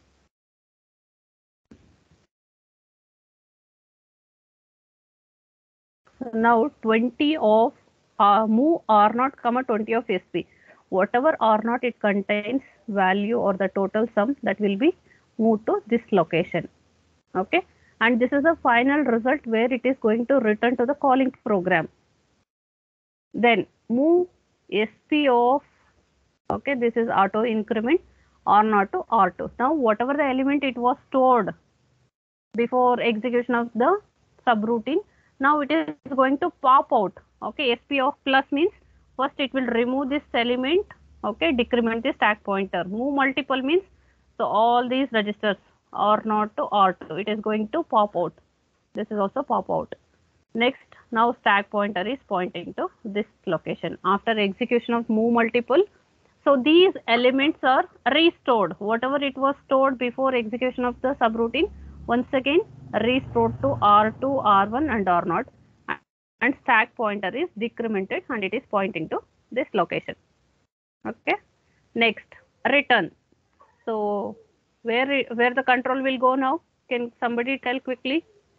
So now twenty of uh, move R naught comma twenty of S P. Whatever R naught it contains value or the total sum, that will be moved to this location. Okay. And this is the final result where it is going to return to the calling program. Then move S P of, okay, this is auto increment R naught to R two. Now whatever the element it was stored before execution of the subroutine, now it is going to pop out. Okay, S P of plus means first it will remove this element, okay, decrement the stack pointer. Move multiple means, so all these registers R naught to R two, it is going to pop out. This is also pop out. Next, now stack pointer is pointing to this location. After execution of move multiple, so these elements are restored. Whatever it was stored before execution of the subroutine, once again restored to R two, R one and R naught, and stack pointer is decremented and it is pointing to this location. Okay. Next, return. So where where the control will go now? Can somebody tell quickly?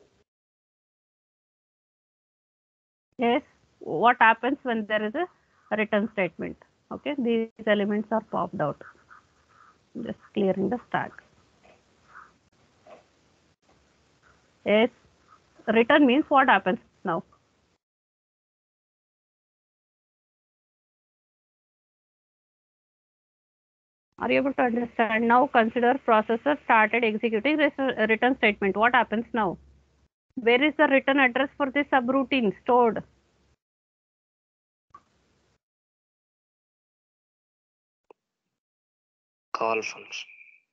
Yes. What happens when there is a return statement? Okay. These elements are popped out. Just clearing the stack. Yes. Return means what happens now? Are you able to understand? Now consider processor started executing return statement. What happens now? Where is the return address for this subroutine stored? Call function.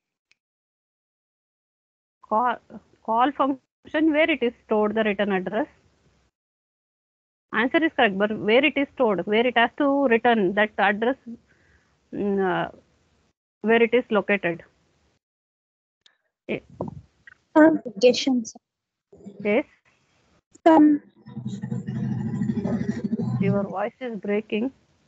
Call, call function, where it is stored, the return address? Answer is correct, but where it is stored, where it has to return that address, uh, where it is located? Locations. Yes. Um, Your voice is breaking.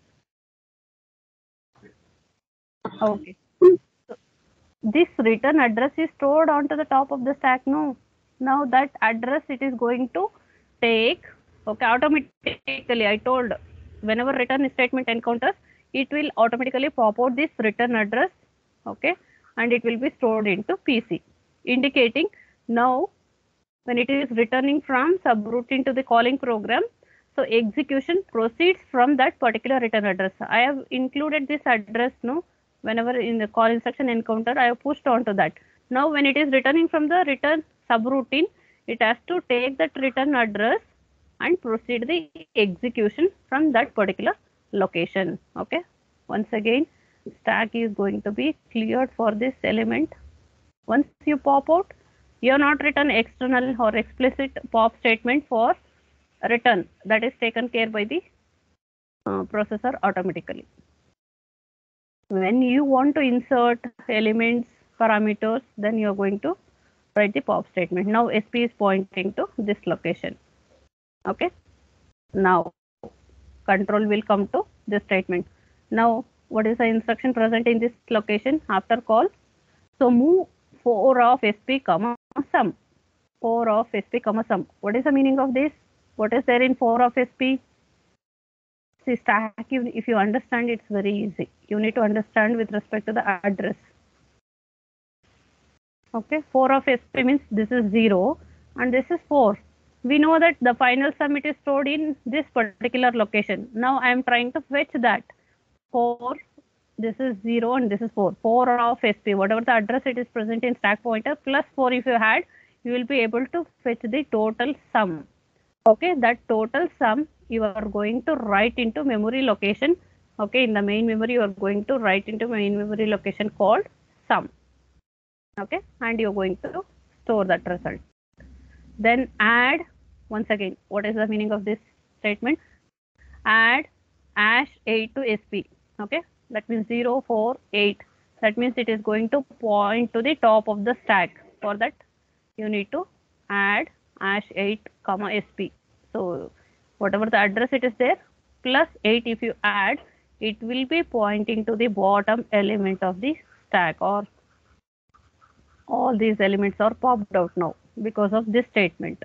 Okay. So this return address is stored onto the top of the stack. No. Now that address it is going to take. Okay. Automatically, I told whenever return statement encounters, it will automatically pop out this return address. Okay. And it will be stored into P C, indicating now when it is returning from subroutine to the calling program, so execution proceeds from that particular return address. I have included this address, no, whenever in the call instruction encounter, I have pushed onto that. Now when it is returning from the return subroutine, it has to take that return address and proceed the execution from that particular location. Okay. Once again, stack is going to be cleared for this element. Once you pop out, you have not written external or explicit pop statement for return. That is taken care by the uh, processor automatically. When you want to insert elements, parameters, then you are going to write the pop statement. Now S P is pointing to this location. Okay. Now control will come to this statement. Now what is the instruction present in this location after call? So move four of S P comma sum. four of S P comma sum. What is the meaning of this? What is there in four of S P? See, stack, if you understand, it's very easy. You need to understand with respect to the address. Okay, four of S P means this is zero and this is four. We know that the final sum it is stored in this particular location. Now I am trying to fetch that. four, this is zero and this is four. four of S P, whatever the address it is present in stack pointer, plus four if you had, you will be able to fetch the total sum. Okay, that total sum you are going to write into memory location. Okay, in the main memory you are going to write into main memory location called sum. Okay, and you're going to store that result. Then add, once again, what is the meaning of this statement? Add hash eight to S P. Okay, that means zero, four, eight. That means it is going to point to the top of the stack. For that, you need to add hash eight comma S P. So whatever the address it is there, plus eight if you add, it will be pointing to the bottom element of the stack, or all these elements are popped out now because of this statement.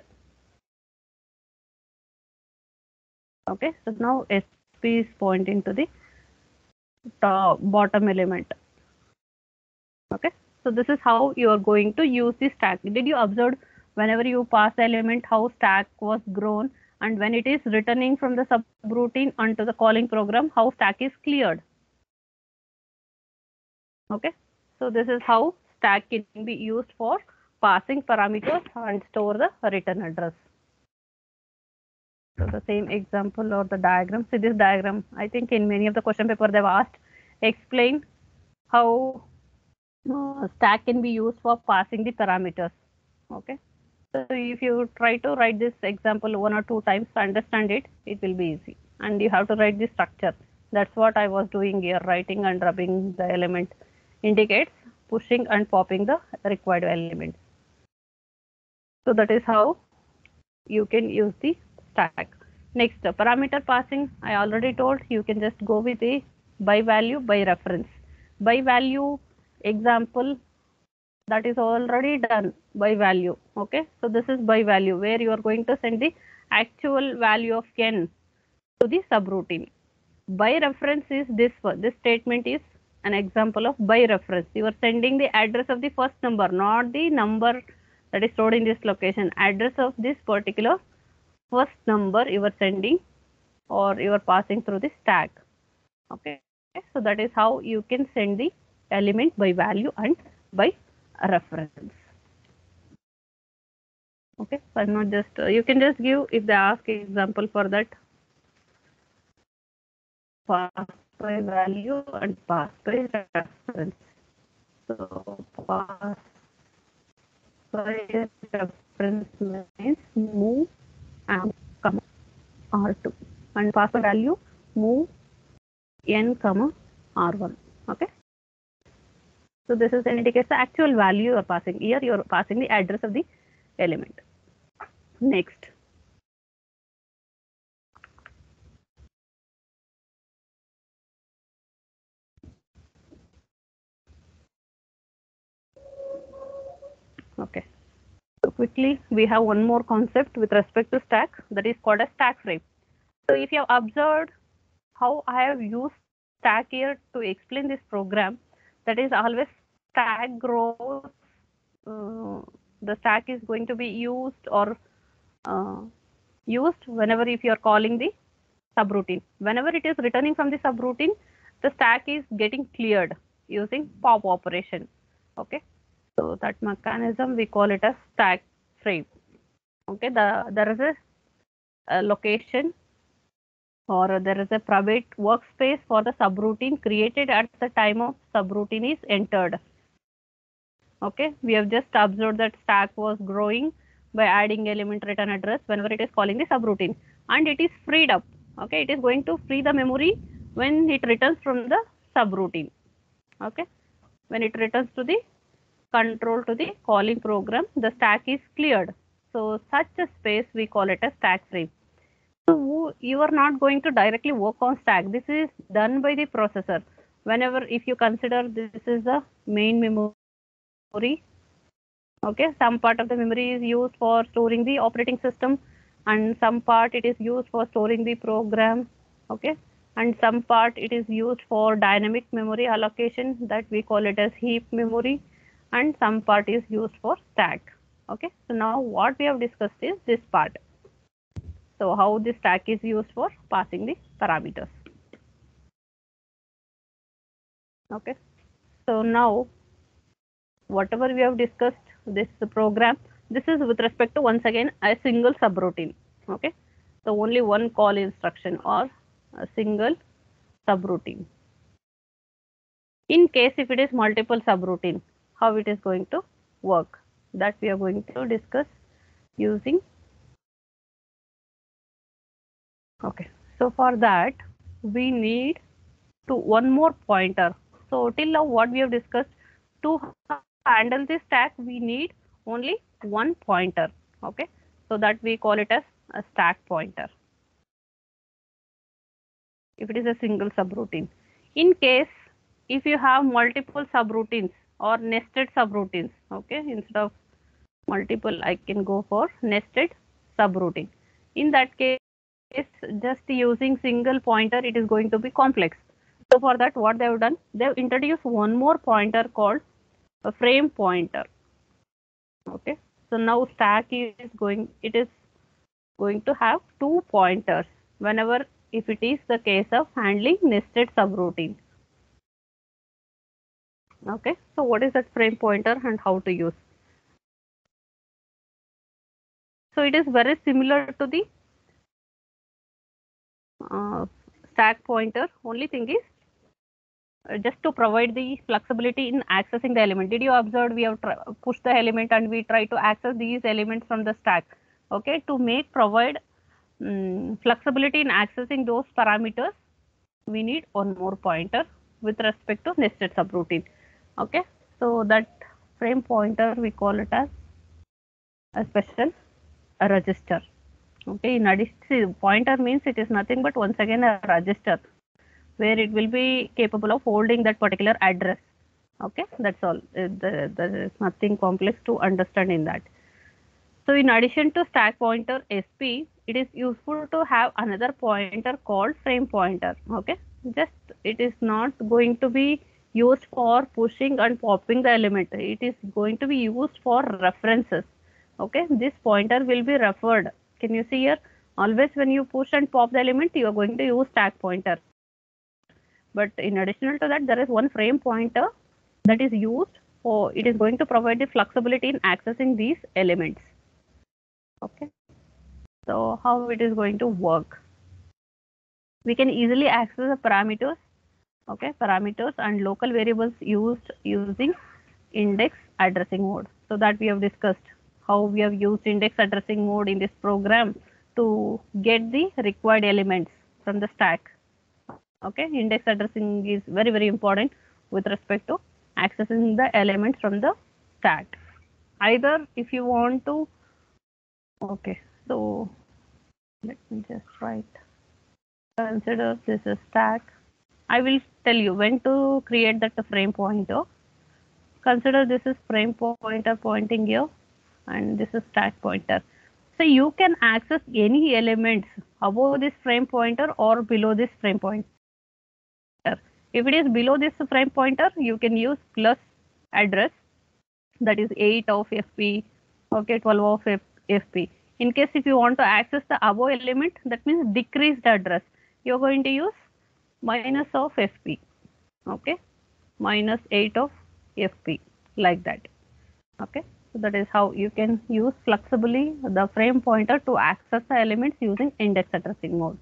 Okay, so now S P is pointing to the top bottom element. Okay, so this is how you are going to use the stack. Did you observe whenever you pass the element how stack was grown, and when it is returning from the subroutine onto the calling program, how stack is cleared? Okay, so this is how stack can be used for passing parameters and store the return address. So the same example or the diagram. See this diagram, I think in many of the question paper they've asked, explain how uh, stack can be used for passing the parameters. Okay, so if you try to write this example one or two times to understand it, it will be easy. And you have to write the structure. That's what I was doing here, writing and rubbing the element indicates pushing and popping the required elements. So that is how you can use the stack. Next, uh, parameter passing, I already told you can just go with a by value, by reference. By value example, that is already done by value. Okay, so this is by value where you are going to send the actual value of n to the subroutine. By reference is this one. This statement is an example of by reference. You are sending the address of the first number, not the number that is stored in this location. Address of this particular first number you are sending, or you are passing through the stack. Okay, so that is how you can send the element by value and by reference. Okay, so I'm not just uh, you can just give, if they ask example for that, pass by value and pass by reference. So pass by reference means move and comma R two, and pass by value move n comma R one. Okay, so this is indicates the actual value you are passing. Here you are passing the address of the element. Next, okay, so quickly we have one more concept with respect to stack, that is called a stack frame. So if you have observed how I have used stack here to explain this program, that is always stack grows, uh, the stack is going to be used or uh, used whenever if you are calling the subroutine. Whenever it is returning from the subroutine, the stack is getting cleared using pop operation. Okay, so that mechanism we call it as stack frame. Okay, the there is a, a location, or there is a private workspace for the subroutine created at the time of subroutine is entered. Okay, we have just observed that stack was growing by adding element return address whenever it is calling the subroutine, and it is freed up. Okay, it is going to free the memory when it returns from the subroutine. Okay, when it returns to the control to the calling program, the stack is cleared. So such a space we call it a stack frame. So you are not going to directly work on stack. This is done by the processor. Whenever if you consider this is the main memory, okay, some part of the memory is used for storing the operating system, and some part it is used for storing the program. Okay, and some part it is used for dynamic memory allocation, that we call it as heap memory, and some part is used for stack. Okay, so now what we have discussed is this part. So how this stack is used for passing the parameters. Okay, so now whatever we have discussed, this program, this is with respect to once again a single subroutine. Okay, so only one call instruction or a single subroutine. In case if it is multiple subroutine, how it is going to work, that we are going to discuss using. Okay, so for that we need to one more pointer. So till now what we have discussed, to handle this stack we need only one pointer. Okay, so that we call it as a stack pointer if it is a single subroutine. In case if you have multiple subroutines or nested subroutines, okay, instead of multiple I can go for nested subroutine. In that case, just using single pointer it is going to be complex. So for that what they have done, they have introduced one more pointer called a frame pointer. Okay, so now stack is going, it is going to have two pointers whenever if it is the case of handling nested subroutine. Okay, so what is that frame pointer and how to use? So it is very similar to the uh, stack pointer. Only thing is uh, just to provide the flexibility in accessing the element. Did you observe we have pushed the element and we try to access these elements from the stack? Okay, to make provide um, flexibility in accessing those parameters, we need one more pointer with respect to nested subroutine. Okay, so that frame pointer we call it as a special a register. Okay, in addition, pointer means it is nothing but once again a register where it will be capable of holding that particular address. Okay, that's all. There is nothing complex to understand in that. So in addition to stack pointer S P, it is useful to have another pointer called frame pointer. Okay, just it is not going to be used for pushing and popping the element. It is going to be used for references. Okay, this pointer will be referred. Can you see here? Always when you push and pop the element, you are going to use stack pointer. But in addition to that, there is one frame pointer that is used for, it is going to provide the flexibility in accessing these elements. Okay, so how it is going to work? We can easily access the parameters, okay, parameters and local variables used using index addressing mode. So that we have discussed how we have used index addressing mode in this program to get the required elements from the stack. Okay, index addressing is very very important with respect to accessing the elements from the stack. Either if you want to, okay, so let me just write, consider this a stack. I will tell you when to create that frame pointer. Consider this is frame pointer pointing here and this is stack pointer. So you can access any elements above this frame pointer or below this frame pointer. If it is below this frame pointer, you can use plus address, that is eight of F P, okay, twelve of F P. In case if you want to access the above element, that means decrease the address, you are going to use minus of F P, okay, minus eight of F P, like that. Okay, so that is how you can use flexibly the frame pointer to access the elements using index addressing mode.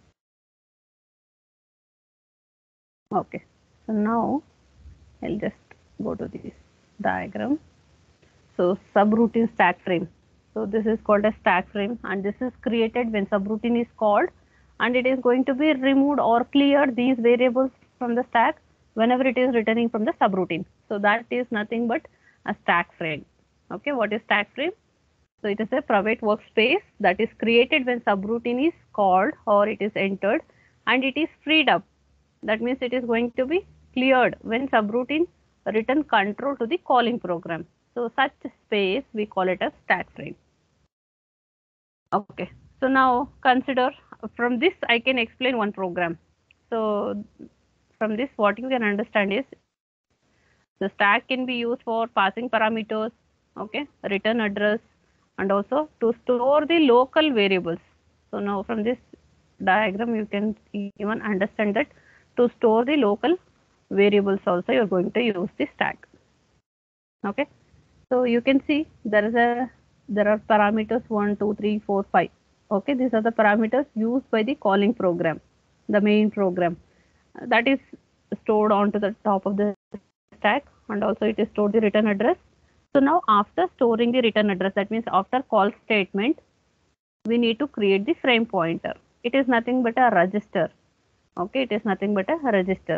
Okay, so now I'll just go to this diagram. So subroutine stack frame. So this is called a stack frame and this is created when subroutine is called and it is going to be removed or cleared these variables from the stack whenever it is returning from the subroutine. So that is nothing but a stack frame. Okay, what is stack frame? So it is a private workspace that is created when subroutine is called or it is entered and it is freed up. That means it is going to be cleared when subroutine return control to the calling program. So such space we call it a stack frame. Okay, so now consider from this I can explain one program. So from this what you can understand is the stack can be used for passing parameters, okay, return address and also to store the local variables. So now from this diagram you can even understand that to store the local variables also you are going to use the stack. Okay, so you can see there is a there are parameters one, two, three, four, five. Okay, these are the parameters used by the calling program, the main program. That is stored onto the top of the stack, and also it is stored the return address. So now after storing the return address, that means after call statement, we need to create the frame pointer. It is nothing but a register. Okay, it is nothing but a register.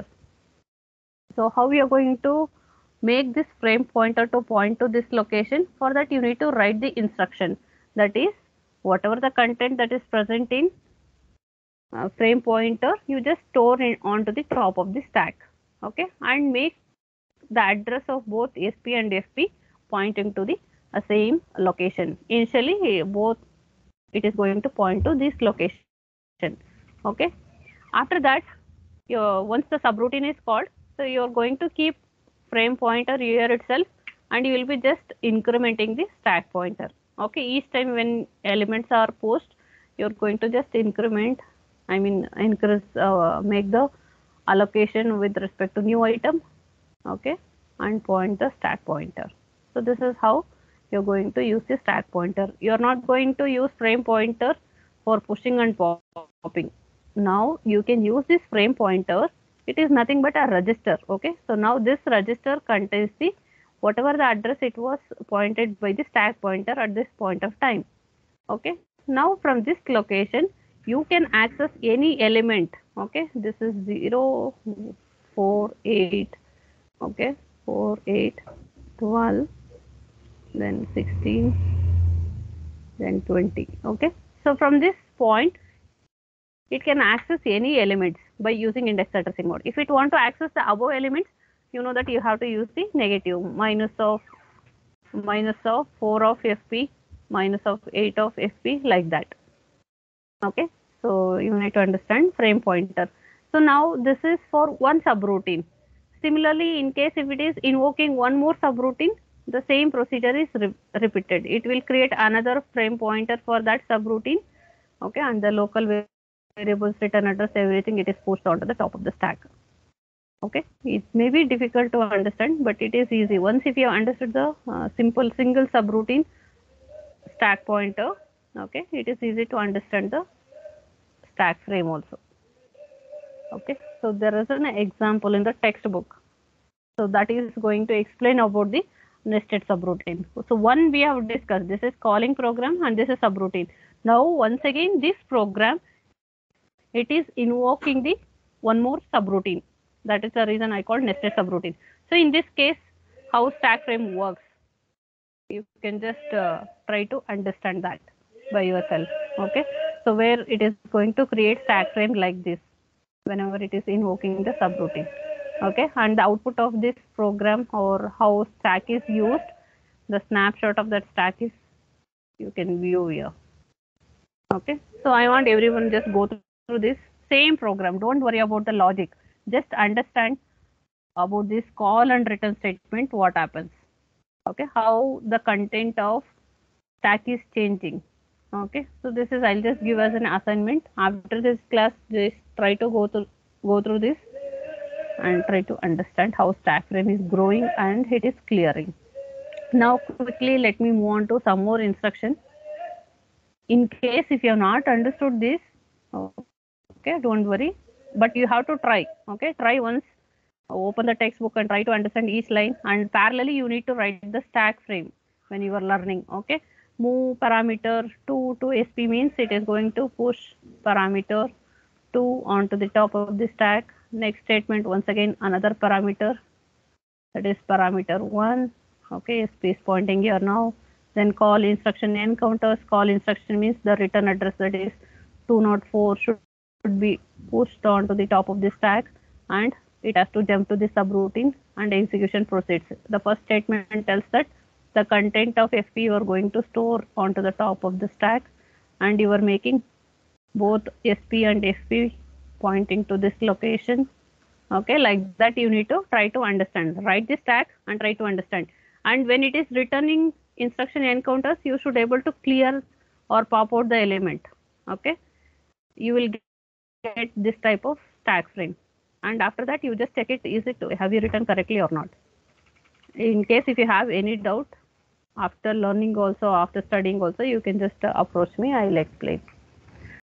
So how we are going to make this frame pointer to point to this location? For that you need to write the instruction. That is, whatever the content that is present in uh, frame pointer, you just store it onto the top of the stack. Okay, and make the address of both S P and F P pointing to the uh, same location. Initially, both it is going to point to this location. Okay, after that, your once the subroutine is called, so you are going to keep frame pointer here itself, and you will be just incrementing the stack pointer. Okay, each time when elements are pushed, you are going to just increment, I mean increase, uh, make the allocation with respect to new item. Okay, and point the stack pointer. So this is how you're going to use the stack pointer. You're not going to use frame pointer for pushing and popping. Now you can use this frame pointer. It is nothing but a register. Okay, so now this register contains the whatever the address it was pointed by the stack pointer at this point of time. Okay, now from this location you can access any element. Okay, this is zero, four, eight, okay, four, eight, twelve, then sixteen, then twenty. Okay, so from this point it can access any elements by using index addressing mode. If it want to access the above elements, you know that you have to use the negative minus of minus of four of F P, minus of eight of F P, like that. Okay, so you need to understand frame pointer. So now this is for one subroutine. Similarly, in case if it is invoking one more subroutine, the same procedure is re repeated. It will create another frame pointer for that subroutine. Okay, and the local variables, return address, everything, it is pushed onto the top of the stack. Okay, it may be difficult to understand, but it is easy. Once if you understood the uh, simple single subroutine stack pointer, okay, it is easy to understand the stack frame also. Okay, so there is an example in the textbook. So that is going to explain about the nested subroutine. So one we have discussed, this is calling program and this is subroutine. Now once again this program, it is invoking the one more subroutine. That is the reason I called nested subroutine. So in this case, how stack frame works, you can just uh, try to understand that by yourself. Okay, so where it is going to create stack frame like this whenever it is invoking the subroutine. Okay, and the output of this program or how stack is used, the snapshot of that stack is you can view here. Okay, so I want everyone just go through this same program. Don't worry about the logic. Just understand about this call and return statement, what happens. Okay, how the content of stack is changing. Okay, so this is, I'll just give as an assignment. After this class, just try to go through go through this and try to understand how stack frame is growing and it is clearing. Now quickly let me move on to some more instruction. In case if you have not understood this, okay, don't worry, but you have to try. Okay, try once, open the textbook and try to understand each line, and parallelly you need to write the stack frame when you are learning. Okay, move parameter two to S P means it is going to push parameter two onto the top of the stack. Next statement, once again another parameter, that is parameter one. Okay, S P is pointing here now. Then call instruction encounters. Call instruction means the return address, that is two oh four, should, should be pushed onto the top of the stack, and it has to jump to the subroutine and execution proceeds. The first statement tells that the content of F P you are going to store onto the top of the stack, and you are making both S P and F P pointing to this location. Okay, like that you need to try to understand. Write the stack and try to understand. And when it is returning instruction encounters, you should able to clear or pop out the element. Okay, you will get this type of stack frame, and after that you just check it, is it, have you written correctly or not. In case if you have any doubt, After learning also, after studying also, you can just uh, approach me. I'll explain.